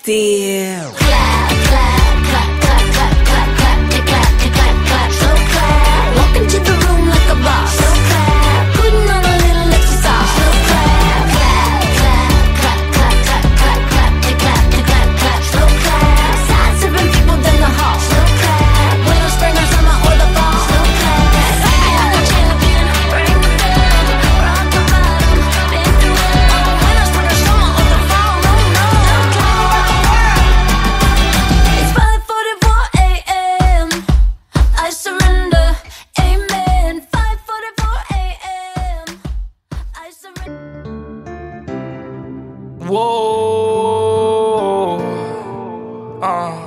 still. Clap, clap, clap, clap, clap, clap, clap, they clap, they clap, clap, so clap. Walk into the room like a boss, so clap. Putting on a little extra sauce, so clap, clap, clap, clap, clap, clap, clap, clap, they clap, they clap, clap, so clap. Side serving people in the hall, so clap. Winter, spring, or summer, or the fall, so clap. Hey, I'm the champion, bring the bell, rock the bottom, been through it all. Winter, spring, or summer, or the fall, no, no, so clap. It's five forty-four a m I surrender, amen. five forty-four a m I surrender. Whoa. Uh.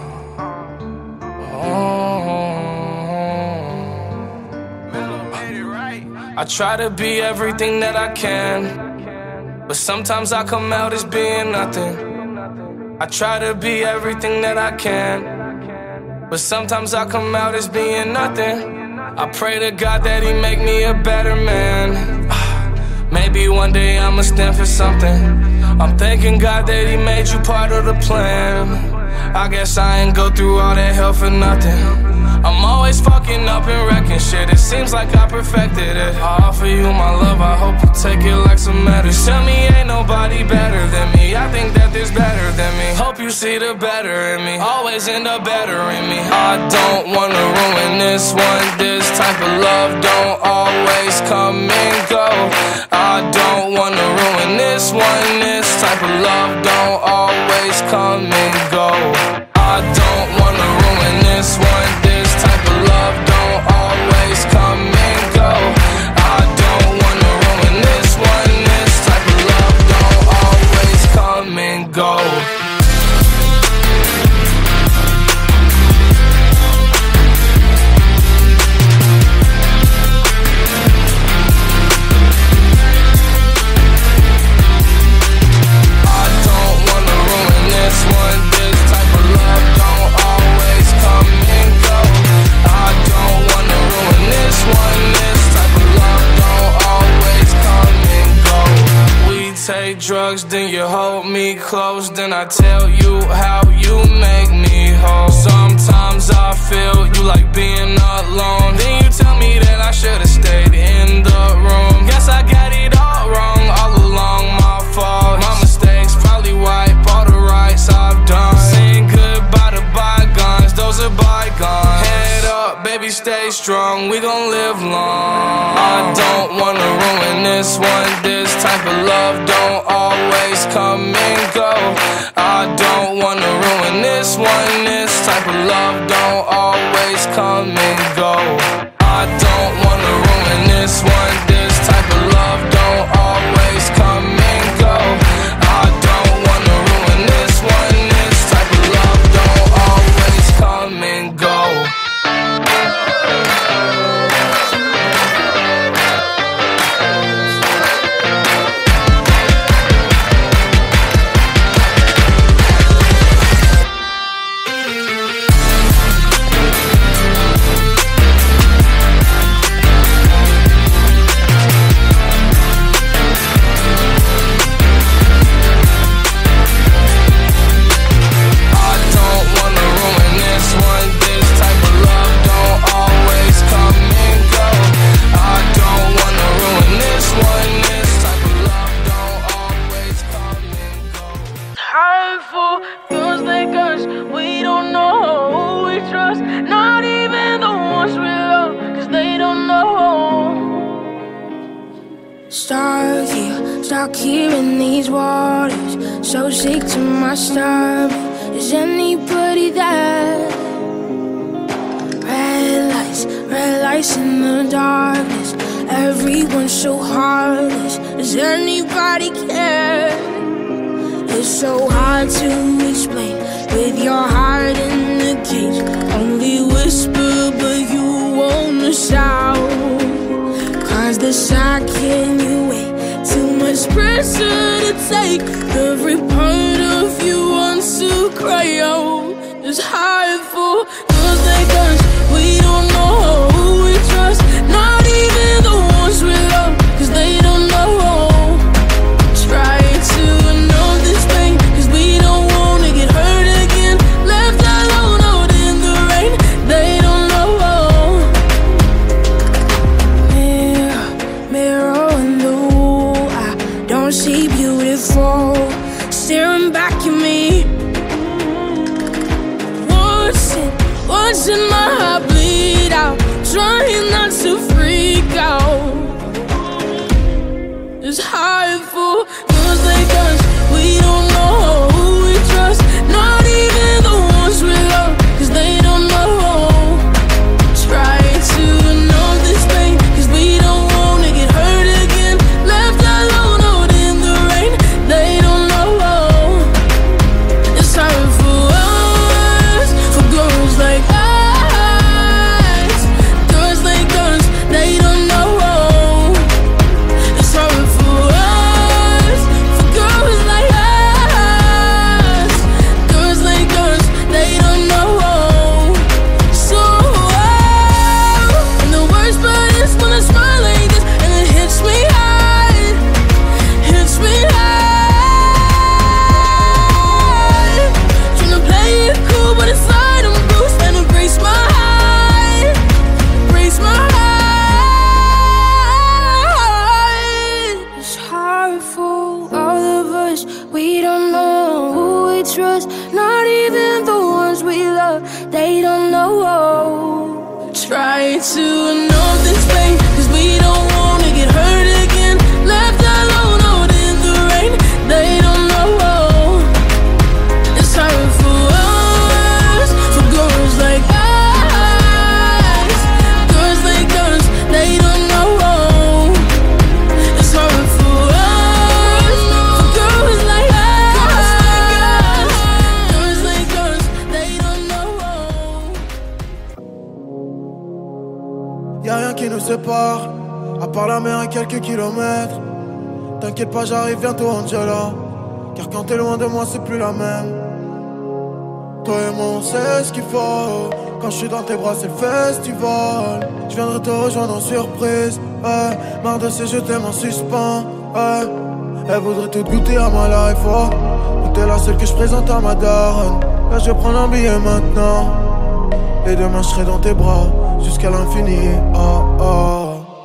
I try to be everything that I can, but sometimes I come out as being nothing. I try to be everything that I can, but sometimes I come out as being nothing. I pray to God that He make me a better man. Maybe one day I'ma stand for something. I'm thanking God that He made you part of the plan. I guess I ain't go through all that hell for nothing. I'm always fucking up and wrecking shit. It seems like I perfected it. I offer you my love, I hope you take it like some medicine. Tell me ain't nobody better than me. I think that there's better than me. Hope you see the better in me. Always end up better in me. I don't wanna ruin this one. This type of love don't always come and go. I don't wanna ruin this one. This type of love don't always come and go. I don't wanna ruin this one. This type of love don't always come and go. I don't wanna ruin this one. This type of love don't always come and go. I don't wanna ruin this one. This type of love don't always come and go. I don't wanna ruin this one. This type of love don't always come and go. We take drugs, then you hold me close, then I tell you how you make me whole. Sometimes I feel you like being alone, then you tell me that I should've stayed in the room. Guess I got it all wrong, all along my fault. My mistakes probably wipe all the rights I've done. Saying goodbye to bygones, those are bygones. Head up, baby, stay strong, we gon' live long. I don't wanna ruin this one. This type of love don't always come and go. I don't wanna ruin this one. This type of love don't always come and go. I don't wanna ruin this one. This type of love don't always come and go. I don't wanna ruin this one. This type of love don't always come and go. Time for girls like us. We don't know who we trust. Not even the ones we love, cause they don't know. Stuck here, stuck here in these waters. So sick to my stomach. Is anybody there? Red lights, red lights in the darkness. Everyone's so heartless. Does anybody care? It's so hard to explain with your heart in the cage. Only whisper, but you wanna shout. Cause the shock in you way. Too much pressure to take. Every part of you wants to cry out. It's hard for girls like us. We don't know who we trust. Not even the ones we love, cause they don't know. Try to know this pain, cause we don't wanna get hurt. It's hard for girls like us. We don't know who we trust, not even the ones we love, cause they don't know. Try to know this pain, cause we don't wanna get hurt again. Left alone out in the rain, they don't know. It's hard for us, for girls like us. Girls like us, they don't know. It's hard for us, for girls like us. Girls like us, they don't know. So and the worst part is when I smile like this and it hits me hard, hits me hard. Tryna play it cool, but inside I'm bruised and it breaks my heart, breaks my heart. It's hard for all of us. We don't know who we trust, not even the ones we love. They don't know. Try to know this pain, cause we don't wanna get hurt again. Left alone out in the rain, they don't know. It's hard for us, for girls like us. Girls like us, they don't know. It's hard for us, for girls like us. Girls like us, they don't know. Y'a rien qui nous sépare, à part la mer et quelques kilomètres. T'inquiète pas, j'arrive bientôt, Angela. Car quand t'es loin de moi, c'est plus la même. Toi et moi, on sait ce qu'il faut. Quand je suis dans tes bras, c'est le festival. Je viendrai te rejoindre en surprise. Ouais, marre de ces je t'aime en suspens. Ouais, elle voudrait tout goûter à ma life. Oh, mais t'es la seule que je présente à ma daronne. Là, je vais prendre un billet maintenant. Et demain, je serai dans tes bras jusqu'à l'infini. Oh, oh.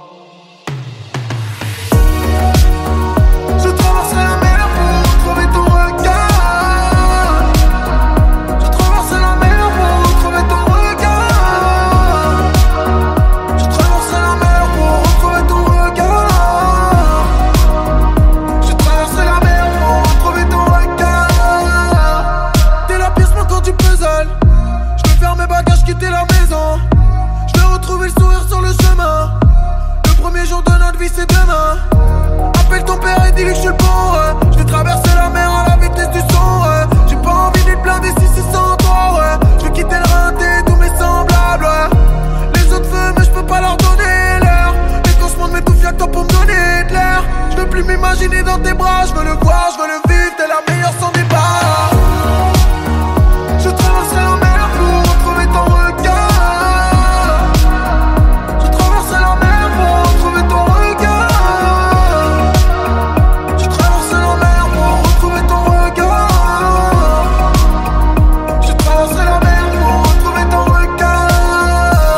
Je traverserai la mer pour retrouver ton regard. Je traverserai la mer pour retrouver ton regard. Je traverserai la mer pour retrouver ton regard. Je traverserai la mer pour retrouver ton regard. T'es la pièce manquante du puzzle. Je vais faire mes bagages, quitter la maison. Je vais retrouver le sourire sur le chemin. Le premier jour de notre vie c'est demain. Appelle ton père et dis-lui que je suis le bon, ouais. Je vais traverser la mer à la vitesse du son, ouais. J'ai pas envie d'être blindé si c'est sans toi, ouais. Je vais quitter le rinté, tous mes semblables, ouais. Les autres veulent mais je peux pas leur donner l'air. Mais quand je monte mes tout fiac, toi pour me donner de l'air. Je veux plus m'imaginer dans tes bras. Je veux le voir, je veux le vivre, t'es la meilleure sans débat. Je traverserai la mer pour retrouver ton regard. Je traverserai la mer pour retrouver ton regard. Je traverserai la mer pour retrouver ton regard. Je traverserai la mer pour retrouver ton regard.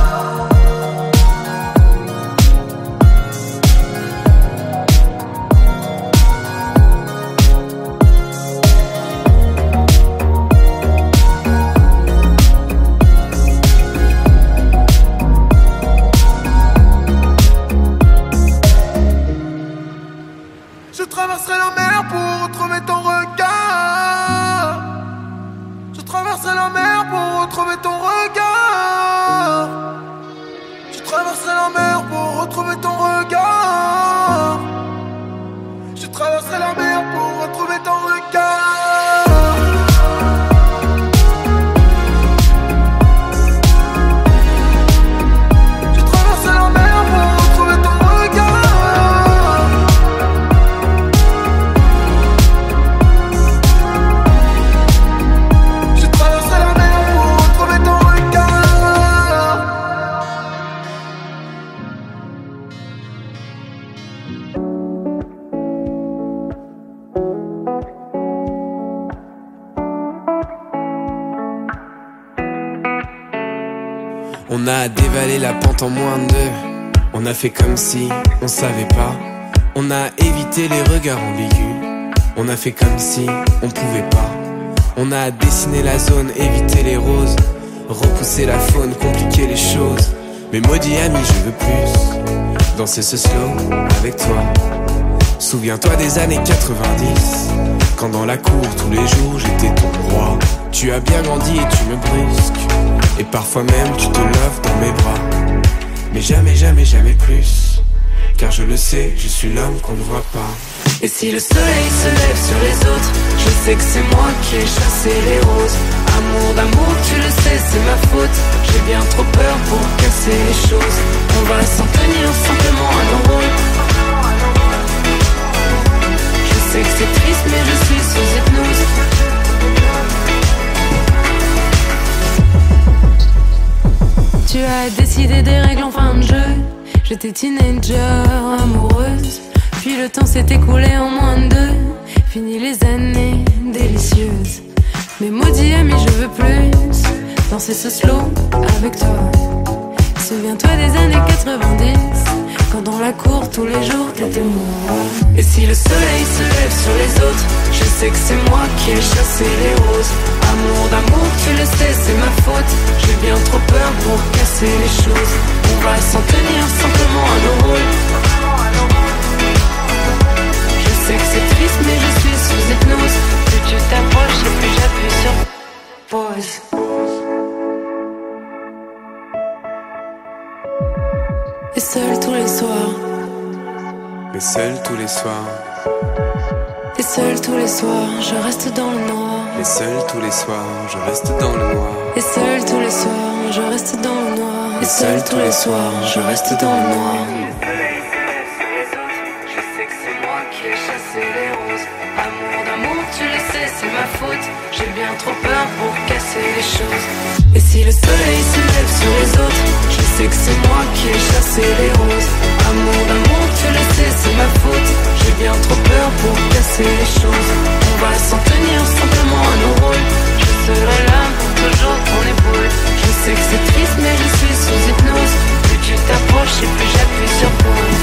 Je traverserai la mer pour retrouver ton regard. Je traverserai la mer pour retrouver ton regard. Je traverserai la mer pour retrouver ton regard. Je traverserai la mer pour retrouver ton regard. Je traverserai la mer pour retrouver ton regard. Je traverserai la mer pour retrouver ton regard. On a dévalé la pente en moins de deux. On a fait comme si on savait pas. On a évité les regards ambigus. On a fait comme si on pouvait pas. On a dessiné la zone, évité les roses, repousser la faune, compliquer les choses. Mais maudit ami, je veux plus danser ce slow avec toi. Souviens-toi des années quatre-vingt-dix, quand dans la cour tous les jours j'étais ton roi. Tu as bien grandi et tu me brusques, et parfois même tu te lèves dans mes bras. Mais jamais, jamais, jamais plus, car je le sais, je suis l'homme qu'on ne voit pas. Et si le soleil se lève sur les autres, je sais que c'est moi qui ai chassé les roses. Amour d'amour, tu le sais, c'est ma faute. J'ai bien trop peur pour casser les choses. On va s'en tenir simplement à nos rôles. Je sais que c'est triste, mais je suis sous hypnose. Tu as décidé des règles en fin de jeu. J'étais teenager, amoureuse. Puis le temps s'est écoulé en moins de deux. Fini les années délicieuses. Mais maudit ami, je veux plus danser ce slow avec toi. Souviens-toi des années quatre-vingt-dix, quand dans la cour tous les jours t'étais moi. Et si le soleil se lève sur les autres, je sais que c'est moi qui ai chassé les roses. Amour d'amour, tu le sais, c'est ma faute. J'ai bien trop peur pour casser les choses. On va s'en tenir simplement à nos rôles. Je sais que c'est triste, mais je suis sous hypnose. Plus tu t'approches et plus j'appuie sur pause. Et seul tous les soirs. Mais seul tous les soirs. Et seul tous les soirs, je reste dans le noir. Mais seul tous les soirs, je reste dans le noir. Et seul tous les soirs, je reste dans le noir. Et seul tous les soirs, je reste dans le noir. Je sais que c'est moi qui ai chassé les roses. Amour d'amour, tu le sais, c'est ma faute. J'ai bien trop peur pour casser les choses. Et si le soleil se lève sur les autres, je sais que c'est moi qui ai chassé les roses. Amour d'amour, tu le sais, c'est ma faute. J'ai bien trop peur pour casser les choses. On va s'en tenir simplement à nos rôles. Je serai là pour toujours ton épaule. Je sais que c'est triste, mais je suis sous hypnose. Plus tu t'approches et plus j'appuie sur pause.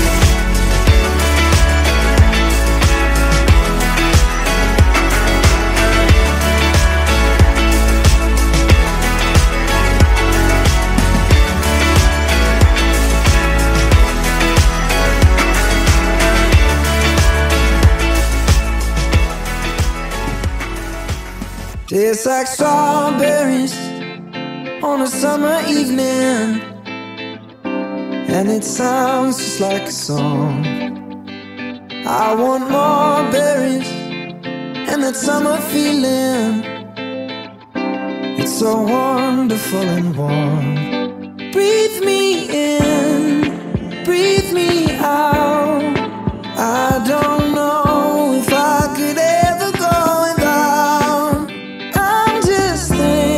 Tastes like strawberries on a summer evening, and it sounds just like a song. I want more berries and that summer feeling. It's so wonderful and warm. Breathe me in, breathe me out. I don't know if I could ever go without. I'm just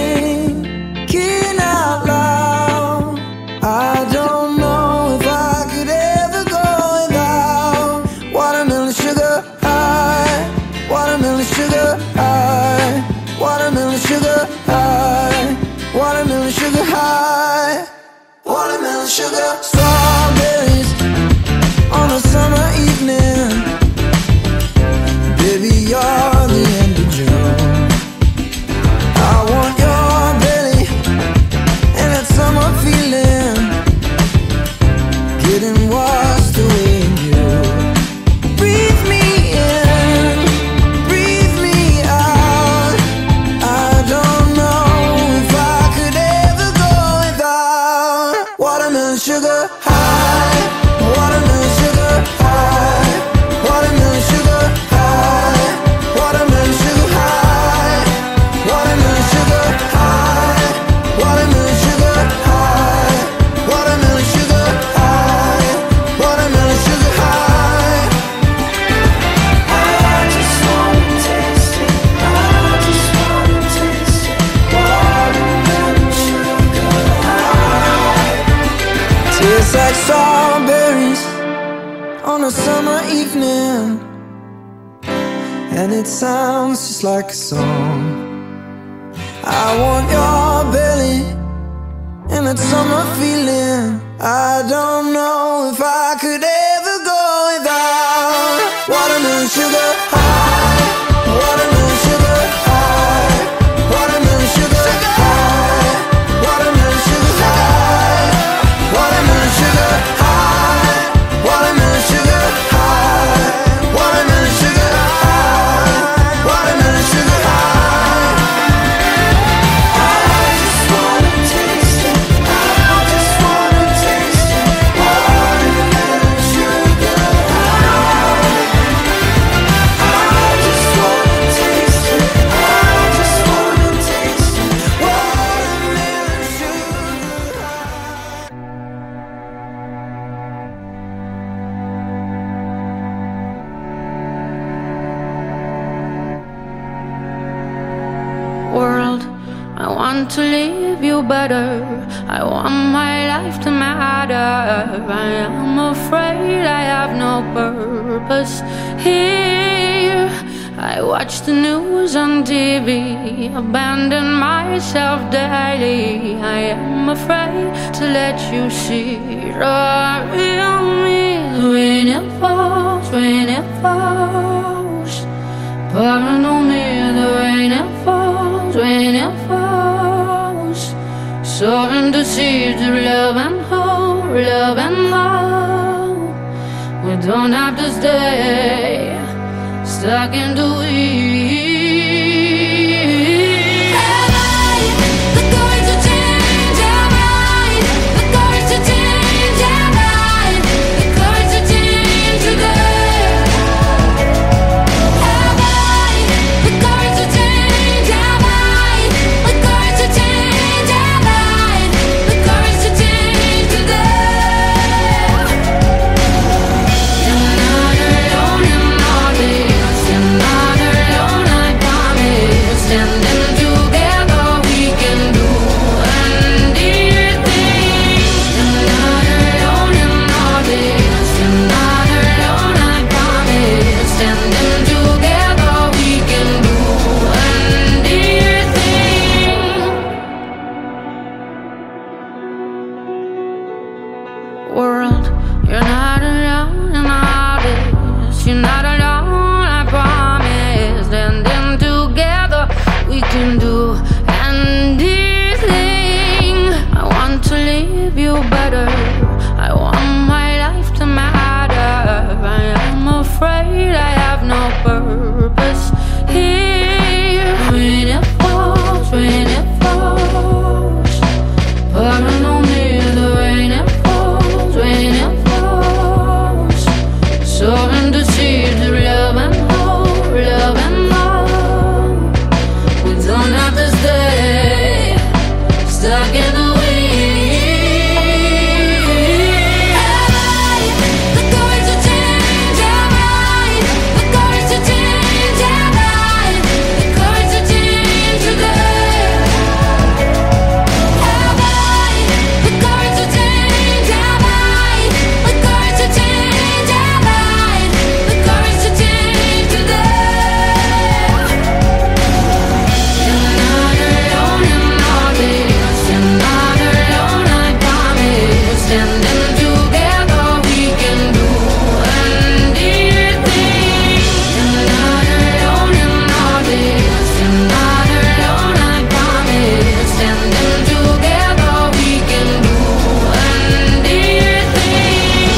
thinking out loud. I don't know if I could ever go without. Watermelon sugar high, watermelon sugar high, watermelon sugar high, watermelon sugar high, watermelon sugar. Strawberries on a summer evening. Baby, you're the end of June. I want your belly and that summer feeling, getting washed away in you. Breathe me in, breathe me out. I don't know if I could ever go without. Watermelon sugar high, watermelon sugar high, watermelon sugar high, watermelon sugar high, watermelon sugar high, watermelon sugar high, watermelon sugar high, watermelon sugar high. I just wanna taste it, I just wanna taste it, watermelon sugar high. Tastes like strawberries on a summer evening, and it sounds just like a song. I want your belly and that summer feeling. I don't know if I could ever go without. Watermelon sugar high, watermelon sugar high, watermelon sugar high, watermelon sugar high, watermelon sugar high, watermelon sugar high, I want to leave you better. I want my life to matter. I am afraid I have no purpose here. I watch the news on T V, abandon myself daily. I am afraid to let you see the real me. When it falls, when it falls, pouring on me, the rain it falls, when it falls, sowing the seeds of love and hope, love and hope. We don't have to stay stuck in the weeds. Have I the courage to change? Have I the courage to change? Have I the courage to change today? Have I the courage to change? Have I the courage to change? Have I the courage to change today? You're not alone in all this. You're not alone, I promise. Standing together, we can do anything. You're not alone in all this. You're not alone, I promise. Standing together, we can do anything. World, you're not alone in all this. You're not alone, I promise. Standing together, we can do anything. I want to leave you better. I want my life to matter. I am afraid I have no purpose here. When it falls, when it falls, pouring on me, the rain it falls, when it falls, sowing the seeds of love and hope, love and hope. We don't have to stay stuck in the weeds. Have I the courage to change? Have I the courage to change? Have I the courage to change today? Have I the courage to change? Have I the courage to change? Have I the courage to change today? You're not alone in all this. You're not alone, I promise. Standing together, we can do anything. You're not alone in all this. You're not alone, I promise. Standing together, we can do anything.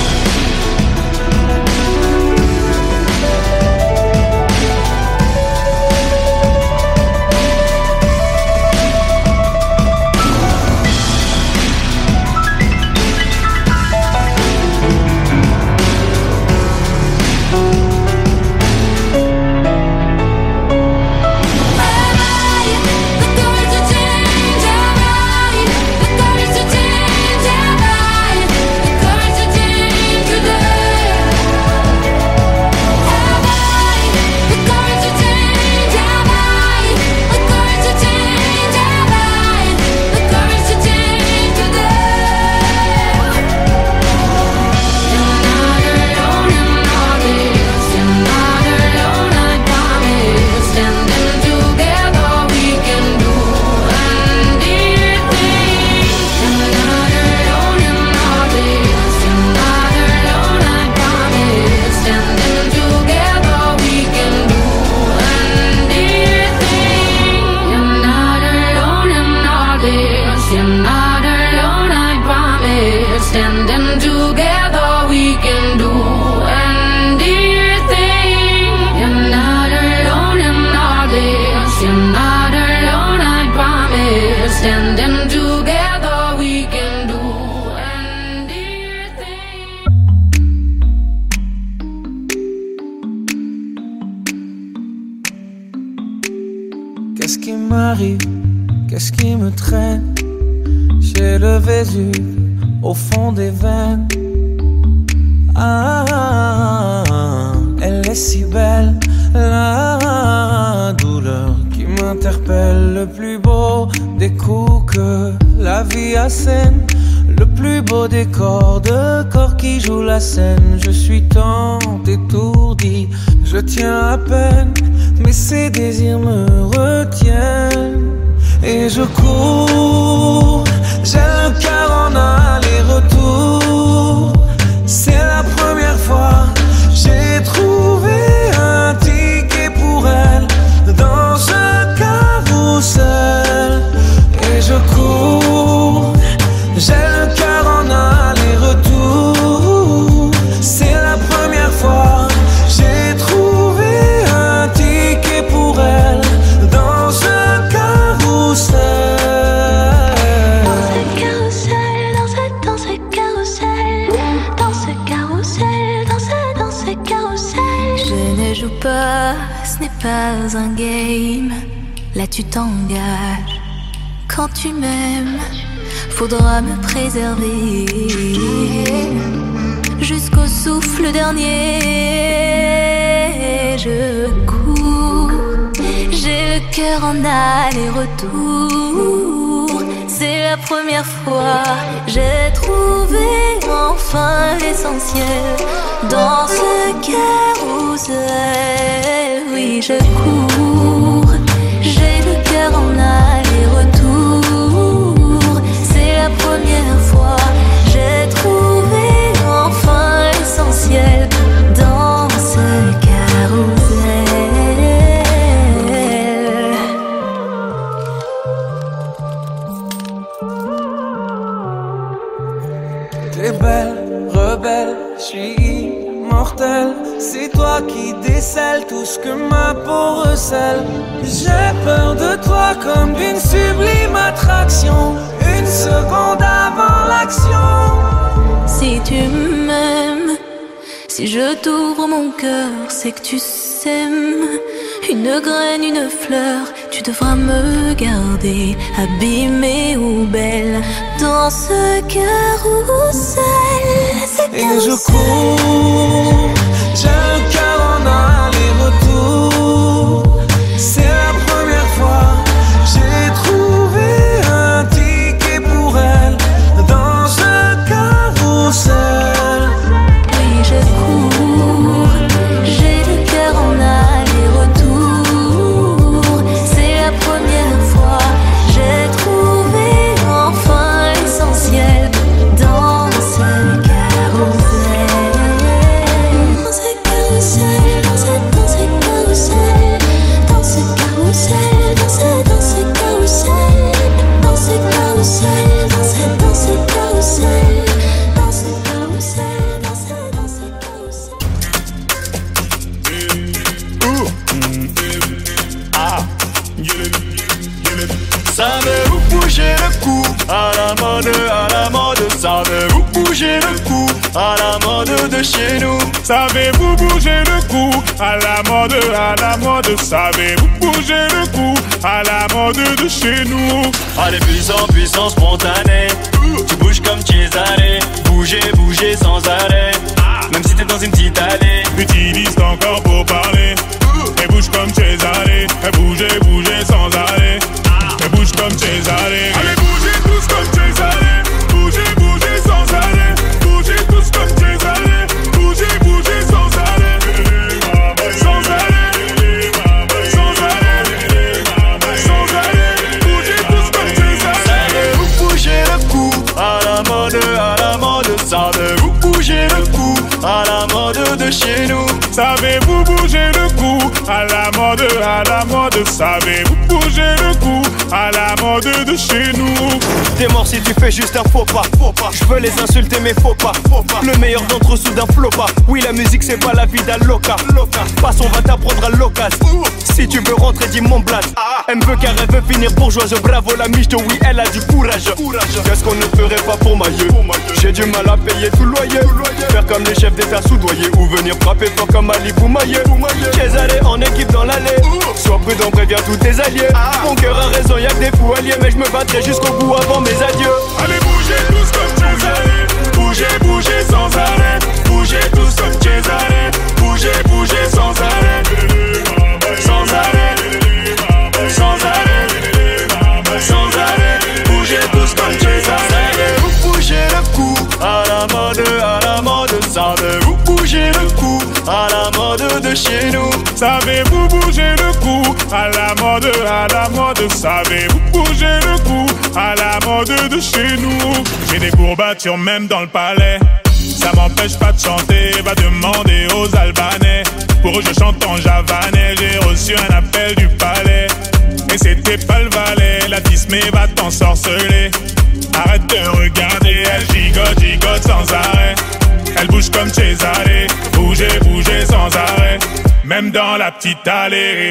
Standing together, we can do anything. You're not alone in all this. You're not alone, I promise. Standing together, we can do Qu'est-ce qui m'arrive? Qu'est-ce qui me traîne? J'ai le Vésuve au fond des veines. Ah, elle est si belle, la douleur qui me m'interpelle, le plus beau des coups que la vie assène, le plus beau des corps de corps qui joue la scène. Je suis tant étourdi, je tiens à peine, mais ces désirs me retiennent. Et je cours, j'ai le cœur en aller-retour. C'est la première fois, j'ai trouvé un ticket pour elle dans ce carrousel. Et je cours, j'ai le cœur en aller-retour. C'est la première fois, j'ai trouvé un ticket pour elle dans ce carrousel. Dans ce carrousel, dans ce, dans ce carrousel, dans ce carrousel, dans ce, dans ce carrousel. Je ne joue pas, ce n'est pas un game. Là tu t'engages. Quand tu m'aimes, faudra me préserver jusqu'au souffle dernier. Je cours, j'ai le cœur en aller-retour. C'est la première fois, j'ai trouvé enfin l'essentiel dans ce carrousel. Oui, je cours, j'ai le cœur en aller-retour. C'est la première fois, j'ai trouvé enfin l'essentiel dans ce carrousel. T'es belle, rebelle, j'suis immortel. C'est toi qui décèles tout ce que ma peau recèle. J'ai peur de toi comme d'une sublime attraction, une seconde avant l'action. Si tu m'aimes, si je t'ouvre mon cœur, c'est que tu s'aimes. Une graine, une fleur, tu devras me garder abîmée ou belle dans ce carrousel. Et je cours, j'ai le cœur en aller-retour. C'est la première fois, j'ai trouvé un ticket pour elle dans ce carrousel. Oui, je cours, j'ai le cœur en aller-retour. C'est la première fois, j'ai trouvé enfin l'essentiel dans ce carrousel. Dans ce carrousel, dans ce, dans ce carrousel, dans ce carrousel, dans ce, dans ce carrousel, dans ce carrousel, dans ce, dans ce carrousel, dans ce carrousel, dans ce, dans ce carrousel. Ah, savez-vous bouger le cou à la mode, à la mode? Savez-vous bouger le cou à la mode de chez nous? Savez-vous bouger le cou à la mode, à la mode? Savez-vous bouger le cou à la mode de chez nous? Allez, puissant, puissant, spontané. Tu bouges comme Cesare. Bouger, bouger sans arrêt. Même si t'es dans une petite allée. Utilise ton corps pour parler. Et bouge comme Cesare. Et bouger, bouger sans arrêt. Et bouge comme Cesare. Allez, bougez tous comme Cesare. Bougez, bougez sans arrêt. Bougez tous comme Cesare. Bougez, bougez sans arrêt. Sans arrêt. Sans arrêt. Sans arrêt. Bougez tous comme Cesare. Savez-vous bouger le cou à la mode, à la mode? Savez-vous bouger le cou à la mode de chez nous? Savez-vous bouger le cou à la mode, à la mode? Savez-vous bouger le cou à la mode de chez nous? T'es mort si tu fais juste un faux pas, faux pas. Je veux les insulter mais faut pas, faut pas. Le meilleur d'entre eux soudain flot pas. Oui, la musique c'est pas la vie d'un loca. Passe, on va t'apprendre à l'occasion. Si tu veux rentrer, dis mon blase. Elle me veut car elle veut finir bourgeoise. Bravo la miche, oui elle a du courage. Qu'est-ce qu'on ne ferait pas pour ma gueule? J'ai du mal à payer tout le loyer. Faire comme les chefs d'état soudoyés ou venir frapper fort comme Ali Boumaye. Cesare en équipe dans l'allée. Sois prudent, préviens tous tes alliés. Mon cœur a raison, y'a que des fous alliés. Mais je me battrai jusqu'au bout avant mes adieux. Allez, bougez tous comme Cesare. Bougez, bougez sans arrêt. Bougez tous comme Cesare. Bougez, bougez sans arrêt. Sans arrêt. Sans arrêt. mode, savez-vous bouger le cou à la mode de chez nous. J'ai des courbatures même dans le palais, ça m'empêche pas de chanter, va demander aux Albanais. Pour eux je chante en javanais, j'ai reçu un appel du palais. Et c'était pas le valet, la Disney va t'ensorceler. Arrête de regarder, elle gigote, gigote sans arrêt. Elle bouge comme Cesare, bouger, bouger sans arrêt. Même dans la petite allée.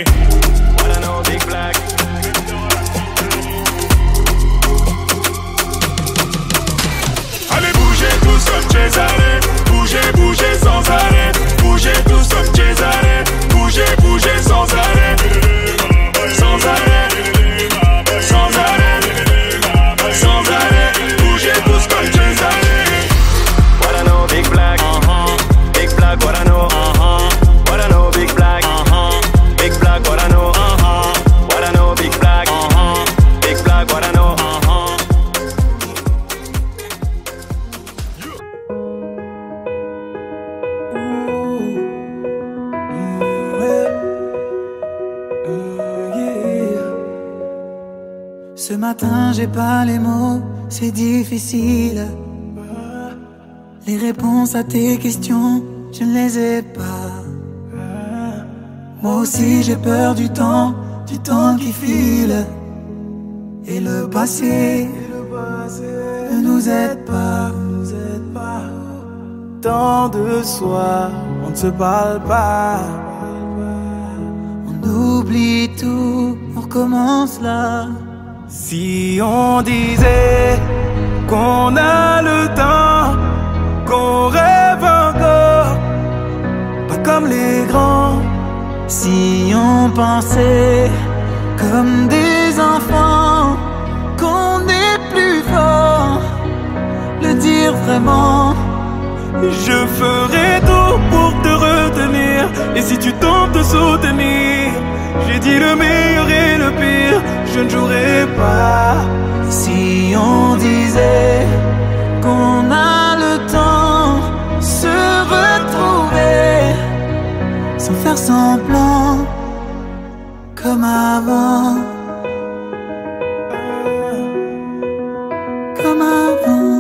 Allez bougez tous comme Cesare, bougez, bougez sans arrêt. Bougez tous comme Cesare, bougez, bougez sans arrêt. Sans arrêt, sans arrêt, sans arrêt. Bougez tous comme Cesare. What I know, big black, uh-huh. Big black, what I know, uh-huh. What I know, big black, uh-huh. Big black, what I know, uh-huh. What I know, big black, uh-huh. Big black, what I know, uh-huh. Ce matin j'ai pas les mots, c'est difficile. Les réponses à tes questions, je ne les ai pas. Moi aussi j'ai peur du temps, du temps qui file. Et le passé ne nous aide pas. Tant de soir, on ne se parle pas. On oublie tout, on recommence là. Si on disait qu'on a le temps, qu'on rêve encore, pas comme les grands. Si on pensait comme des enfants, qu'on est plus fort, le dire vraiment. Je ferai tout pour te retenir, et si tu tentes de soutenir, j'ai dit le meilleur et le pire, je ne jouerai pas. Si on disait qu'on a le temps, se retrouver sans faire semblant, comme avant, comme avant.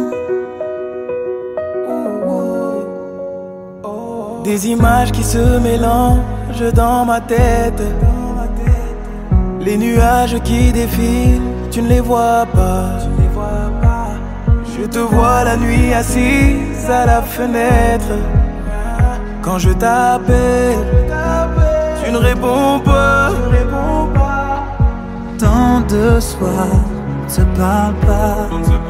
Des images qui se mélangent dans ma tête. Les nuages qui défilent, tu ne les vois pas. Je te vois la nuit assise à la fenêtre. Quand je t'appelle, tu ne réponds pas. Tant de soirs, on ne se parle pas.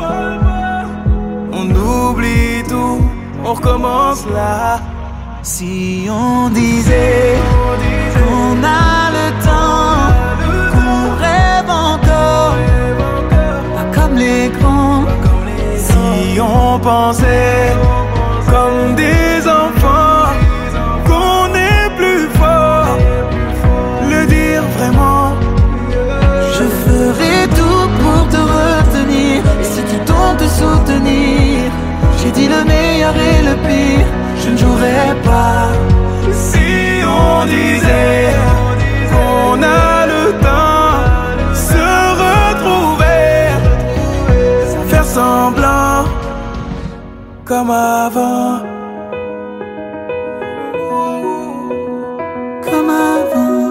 On oublie tout, on recommence là. Si on disait qu'on a le temps, qu'on rêve encore, pas comme les grands. Si on pensait comme des enfants, qu'on est plus fort, le dire vraiment. Je ferai tout pour te retenir, et si tu tentes de soutenir, j'ai dit le meilleur et le pire, je ne jouerai pas. Si on disait qu'on a le temps, se retrouver, sans faire semblant, comme avant. Comme avant.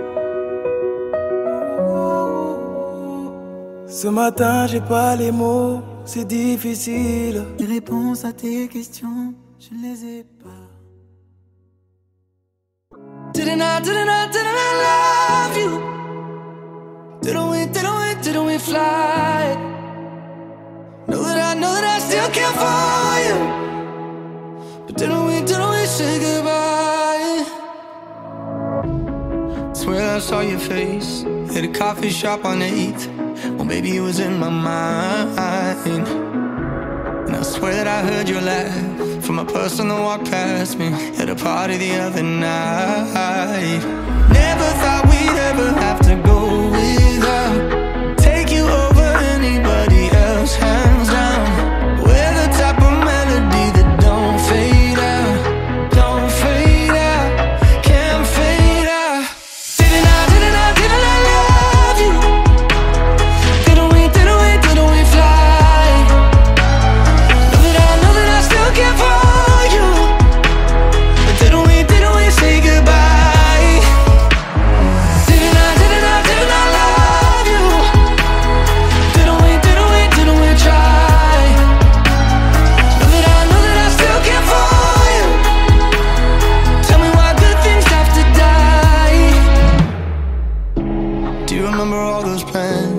Ce matin j'ai pas les mots, c'est difficile. Les réponses à tes questions, je ne les ai pas. Didn't I, didn't I, didn't I love you? Didn't we, didn't we, didn't we fly? Know that I, know that I still care for you. But didn't we, didn't we say goodbye? Swear I saw your face at a coffee shop on eighth. Well, baby, it was in my mind. And I swear that I heard your laugh from a person that walked past me at a party the other night. Never thought we'd ever have to go without, take you over anybody else, hands down. We're the type of melody that don't fade out, don't fade out, can't fade out. Didn't I, didn't I, didn't I love you?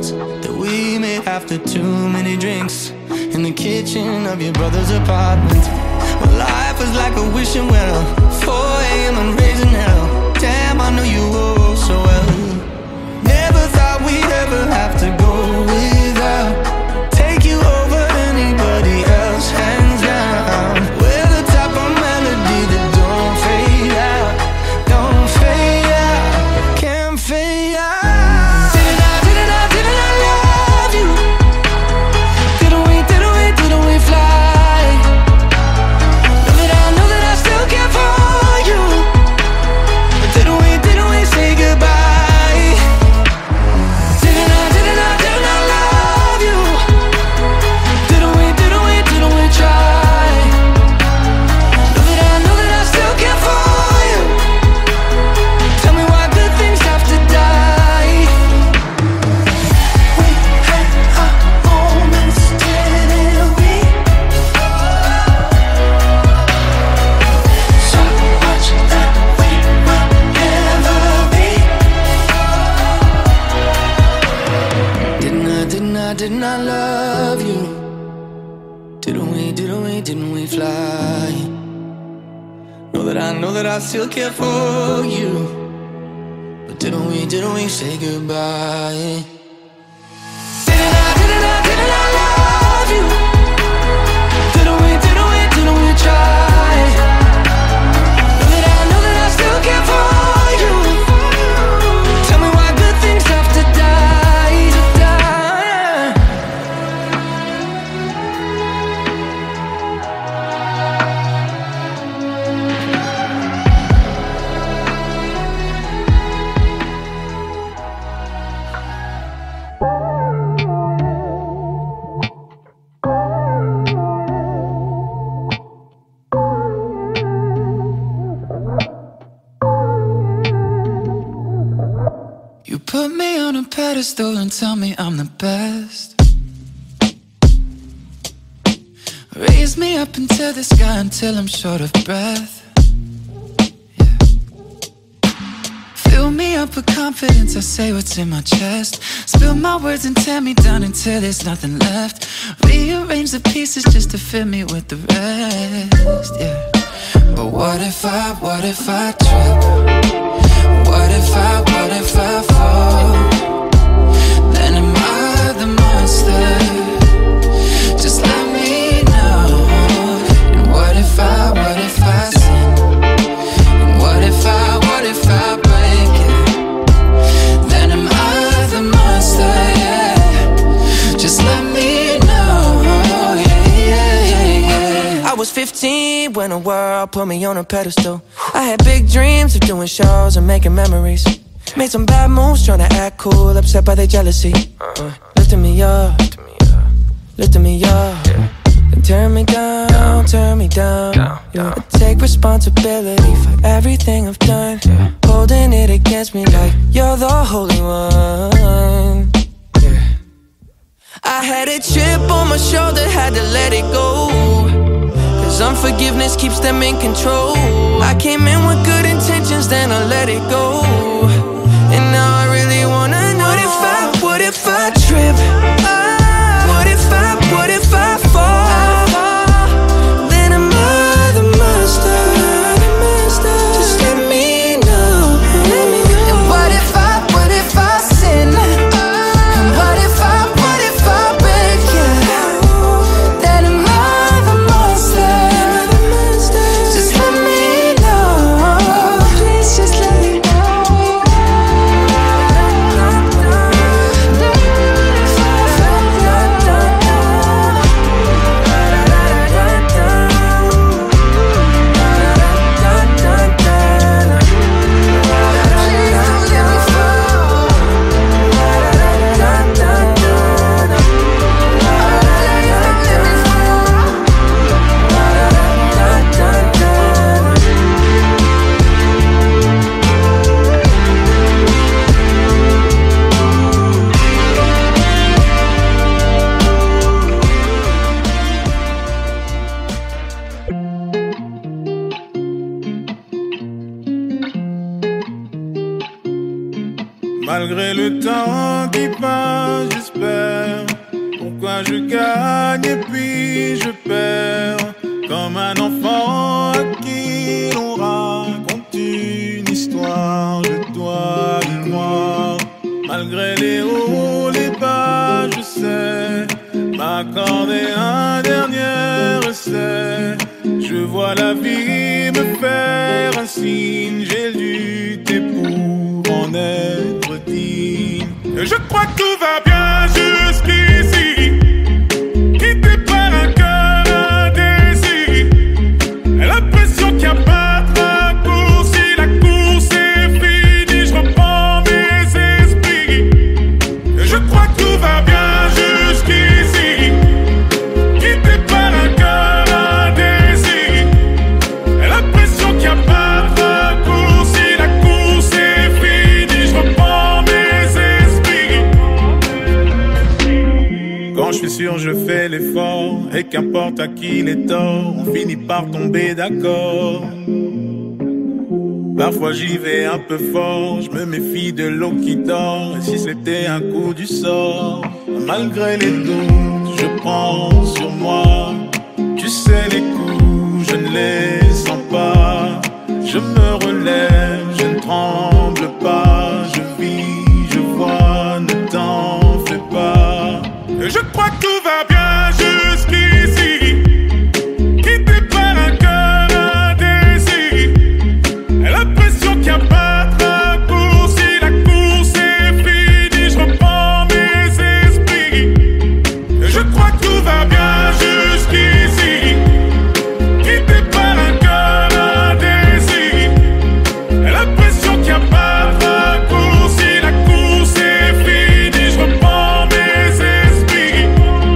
notes that we made after too many drinks in the kitchen of your brother's apartment. Well, life was like a wishing well, four a.m. and raising hell. Damn, I know you all so well. Never thought we'd ever have to go without. Take you over anybody else, hands down. We're the type of melody that don't fade out, don't fade out, can't fade out. Didn't I, didn't I, didn't I love you? Didn't we, didn't we, didn't we fly? Know that I, know that I still care for you. But didn't we, didn't we say goodbye? Didn't I, didn't I, didn't I love you? Didn't we, didn't we, didn't we try? Know that I, know that I still care for you. Tell me why good things have to die. We had our moments, didn't we? So much that we will never be. Didn't I, didn't I, didn't I love you? Didn't we, didn't we, didn't we fly? Know that I, know that I still care for you. But didn't we, didn't we say goodbye? Didn't I, didn't I, didn't I love you? Didn't we, didn't we, didn't we try? Know that I, know that I still care for you. Tell me why good things have to die, to die. You put me on a pedestal and tell me I'm the best. Raise me up into the sky until I'm short of breath. Yeah. Fill me up with confidence, I say what's in my chest. Spill my words and tear me down until there's nothing left. Rearrange the pieces just to fit me with the rest. Yeah. But what if I, what if I trip? What if I, what if I fall? Then am I the monster? Just let me know. And what if I, what if I sin? And what if I, what if I break it? Then am I the monster? Yeah. Just let me know. Yeah, yeah, yeah, yeah. I was fifteen when the world put me on a pedestal. I had big dreams of doing shows and making memories. Made some bad moves trying to act cool, upset by their jealousy. uh, Lifting me up, lifting me up, and turn me down, turn me down. I take responsibility for everything I've done, holding it against me like you're the holy one. I had a chip on my shoulder, had to let it go. Cause unforgiveness keeps them in control. I came in with good intentions, then I let it go. And now I really wanna know. What if I, what if I trip? What if I, what if I fall? Then am I the monster? Just let me know. And what if I, what if I sin? And what if I, what if I break it? Then am I the monster? Just let me know. Please just let me know. Malgré le temps qui passe, je fois je gagne et puis je perds, comme un enfant à qui l'on raconte une histoire. Je dois le croire, malgré les hauts, les bas, je sais m'accorder un dernier essai. Je vois la vie me faire un signe, j'ai lutté pour en être digne. Je crois que tout va bien jusqu'ici, quitté par un cœur indécis. L'impression qu'il n'y a pas de raccourci, la course est finie, je reprends mes esprits. Je crois que tout va bien jusqu'ici, quitté par un cœur indécis. L'impression qu'il n'y a pas de raccourci, la course est finie, je reprends mes esprits. Quand je suis sûr, je fais l'effort, et qu'importe à qui les torts, on finit par tomber d'accord. Parfois j'y vais un peu fort, je me méfie de l'eau qui dort. Et si c'était un coup du sort, malgré les doutes, je prends sur moi. Tu sais les coups, je ne les sens pas. Je me relève, je ne tremble pas. Je vis, je vois, ne t'en fais pas. Et je crois que tout va bien jusqu'ici, quitté par un cœur indécis. L'impression qu'il n'y a pas de raccourci, la course est finie, je reprends mes esprits. Et je crois que tout va bien jusqu'ici, quitté par un cœur indécis. L'impression qu'il n'y a pas de raccourci, la course est finie, je reprends mes esprits.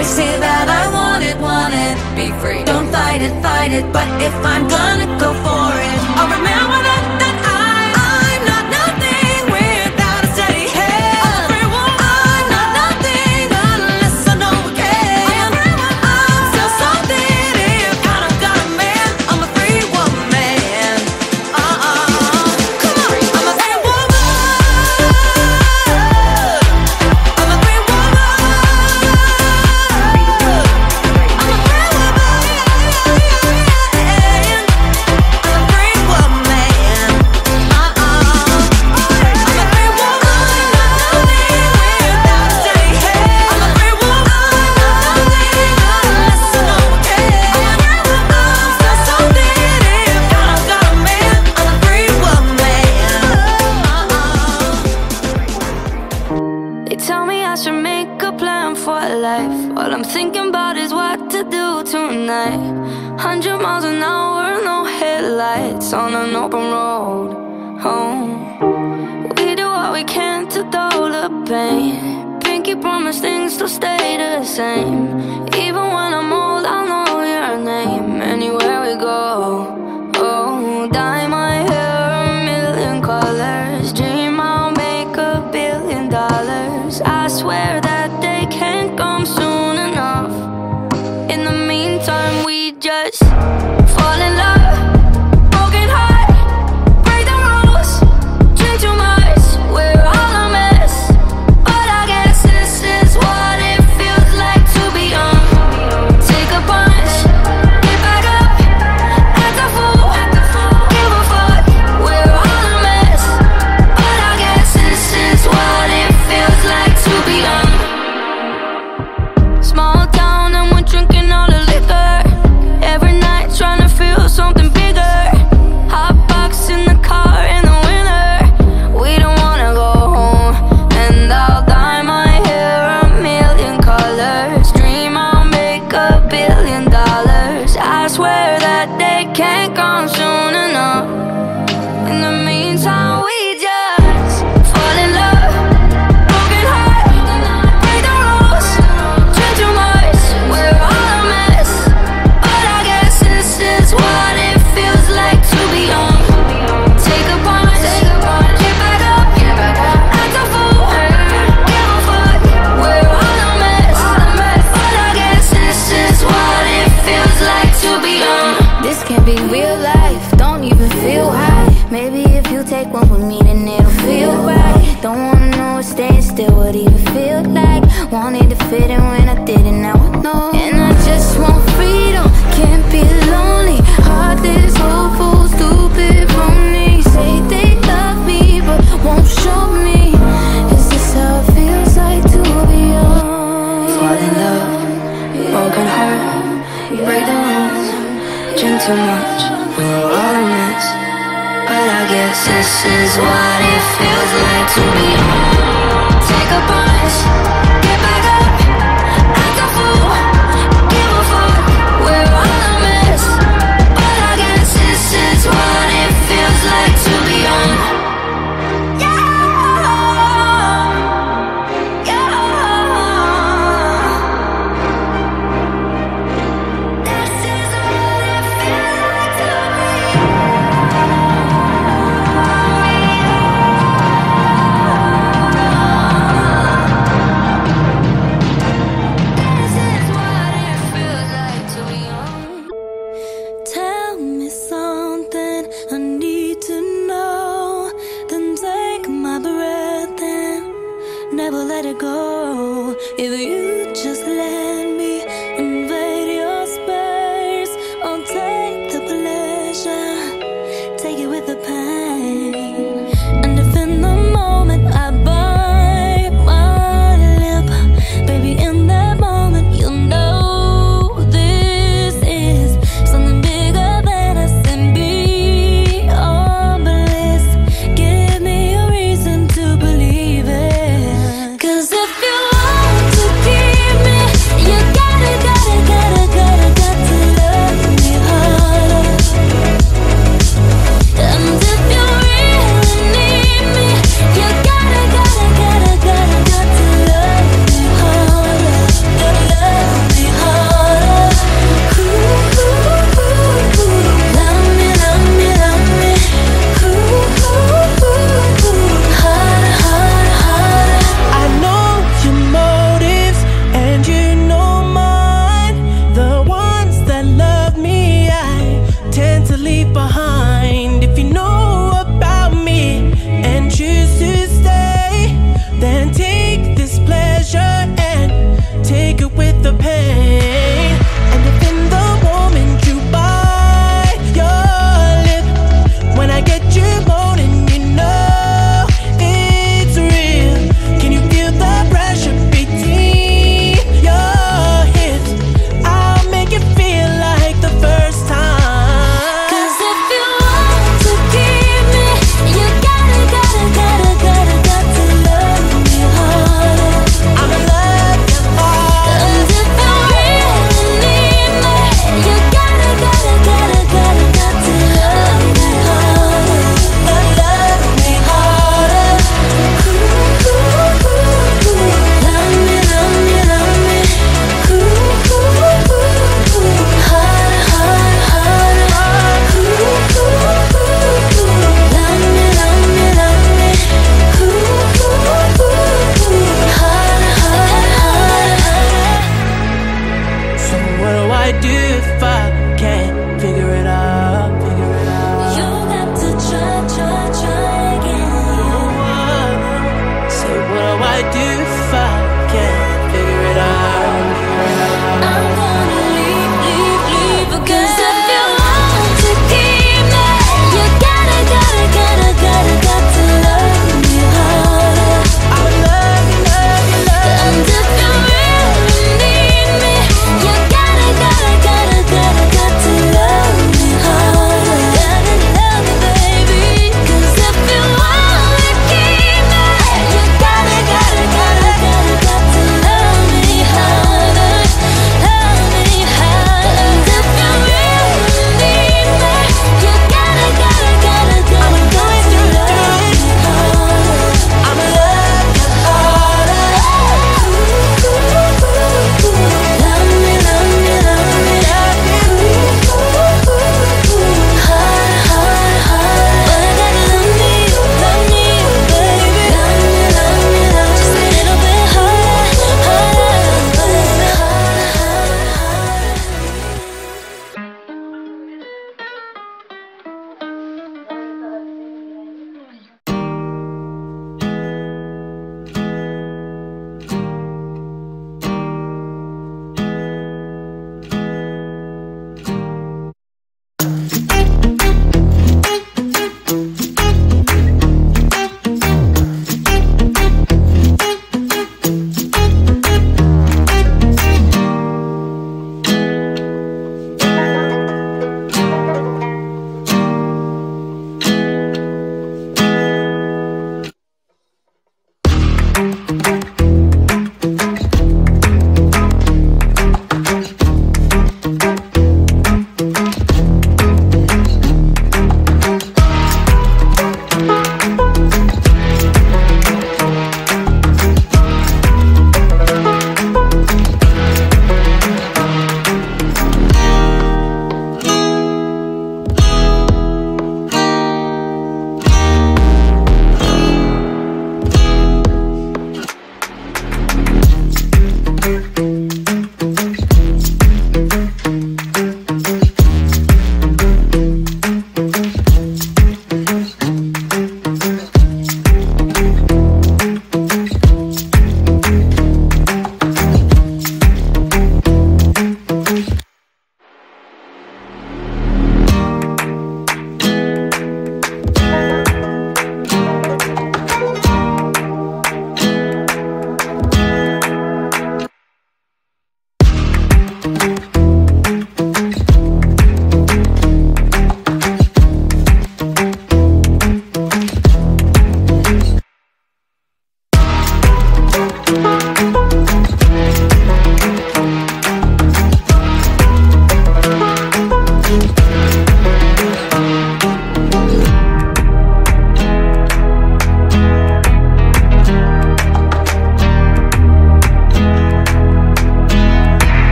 I say that I want it, want it, be free. Don't fight it, fight it, but if I'm gonna go for it, I'll remember that, that I, I'm not nothing without a steady hand. I'm a free woman. I'm not nothing unless I know again. I'm a free woman. I'm still something if I don't got a man. I'm a free woman. Uh-uh. Come on, I'm a free woman. I'm a free woman. They tell me I should make a plan for life. All I'm thinking about is what to do tonight. Hundred miles an hour, no headlights on an open road home. We do what we can to dull the pain. Pinky promise things to stay the same. Even when I'm old, I'll know your name. Anywhere we go, oh, dye my hair a million colors. Dream I'll make a billion dollars. I swear that they can't come soon enough. In the meantime, we just fall in love. Broken heart, break the rules. Drink too much, we're all a mess. But I guess this is what it feels like to be young. Take a punch, get back up, act a fool, give a fuck. We're all a mess. But I guess this is what it feels like to be young. Small town and we're drinking all the liquor. Every night trying to feel something bigger. Hot box in the car in the winter. We don't wanna go home. And I'll dye my hair a million colors. Dream I'll make a billion dollars. I swear that they can't come soon enough. In the meantime, we just fall in love. Broken heart, break the rules. Drink too much, we're all a mess. But I guess this is what it feels like to be young. Take a punch, get back up, act a fool, give a fuck. We're all a mess. But I guess this is what it feels like to be young. This can't be real life, don't even feel high. Maybe if you take one with me, then it'll feel right. Don't wanna know what staying still would even feel like. Wanted to fit in when I didn't, now I know. And I just want freedom, can't be lonely. Heartless, hopeful, stupid, phony. Say they love me, but won't show me. Is this how it feels like to be young? Fall in love, broken heart, break the rules. Drink too much, we're all a mess. But I guess this is what it feels like to be young. Take a punch, get back up, act a fool, give a fuck. We're all a mess. But I guess this is what it feels like to be young. Yeah, yeah. This is what it feels like to be young. Tell me something I need to know. Then take my breath and never let it go. If you just let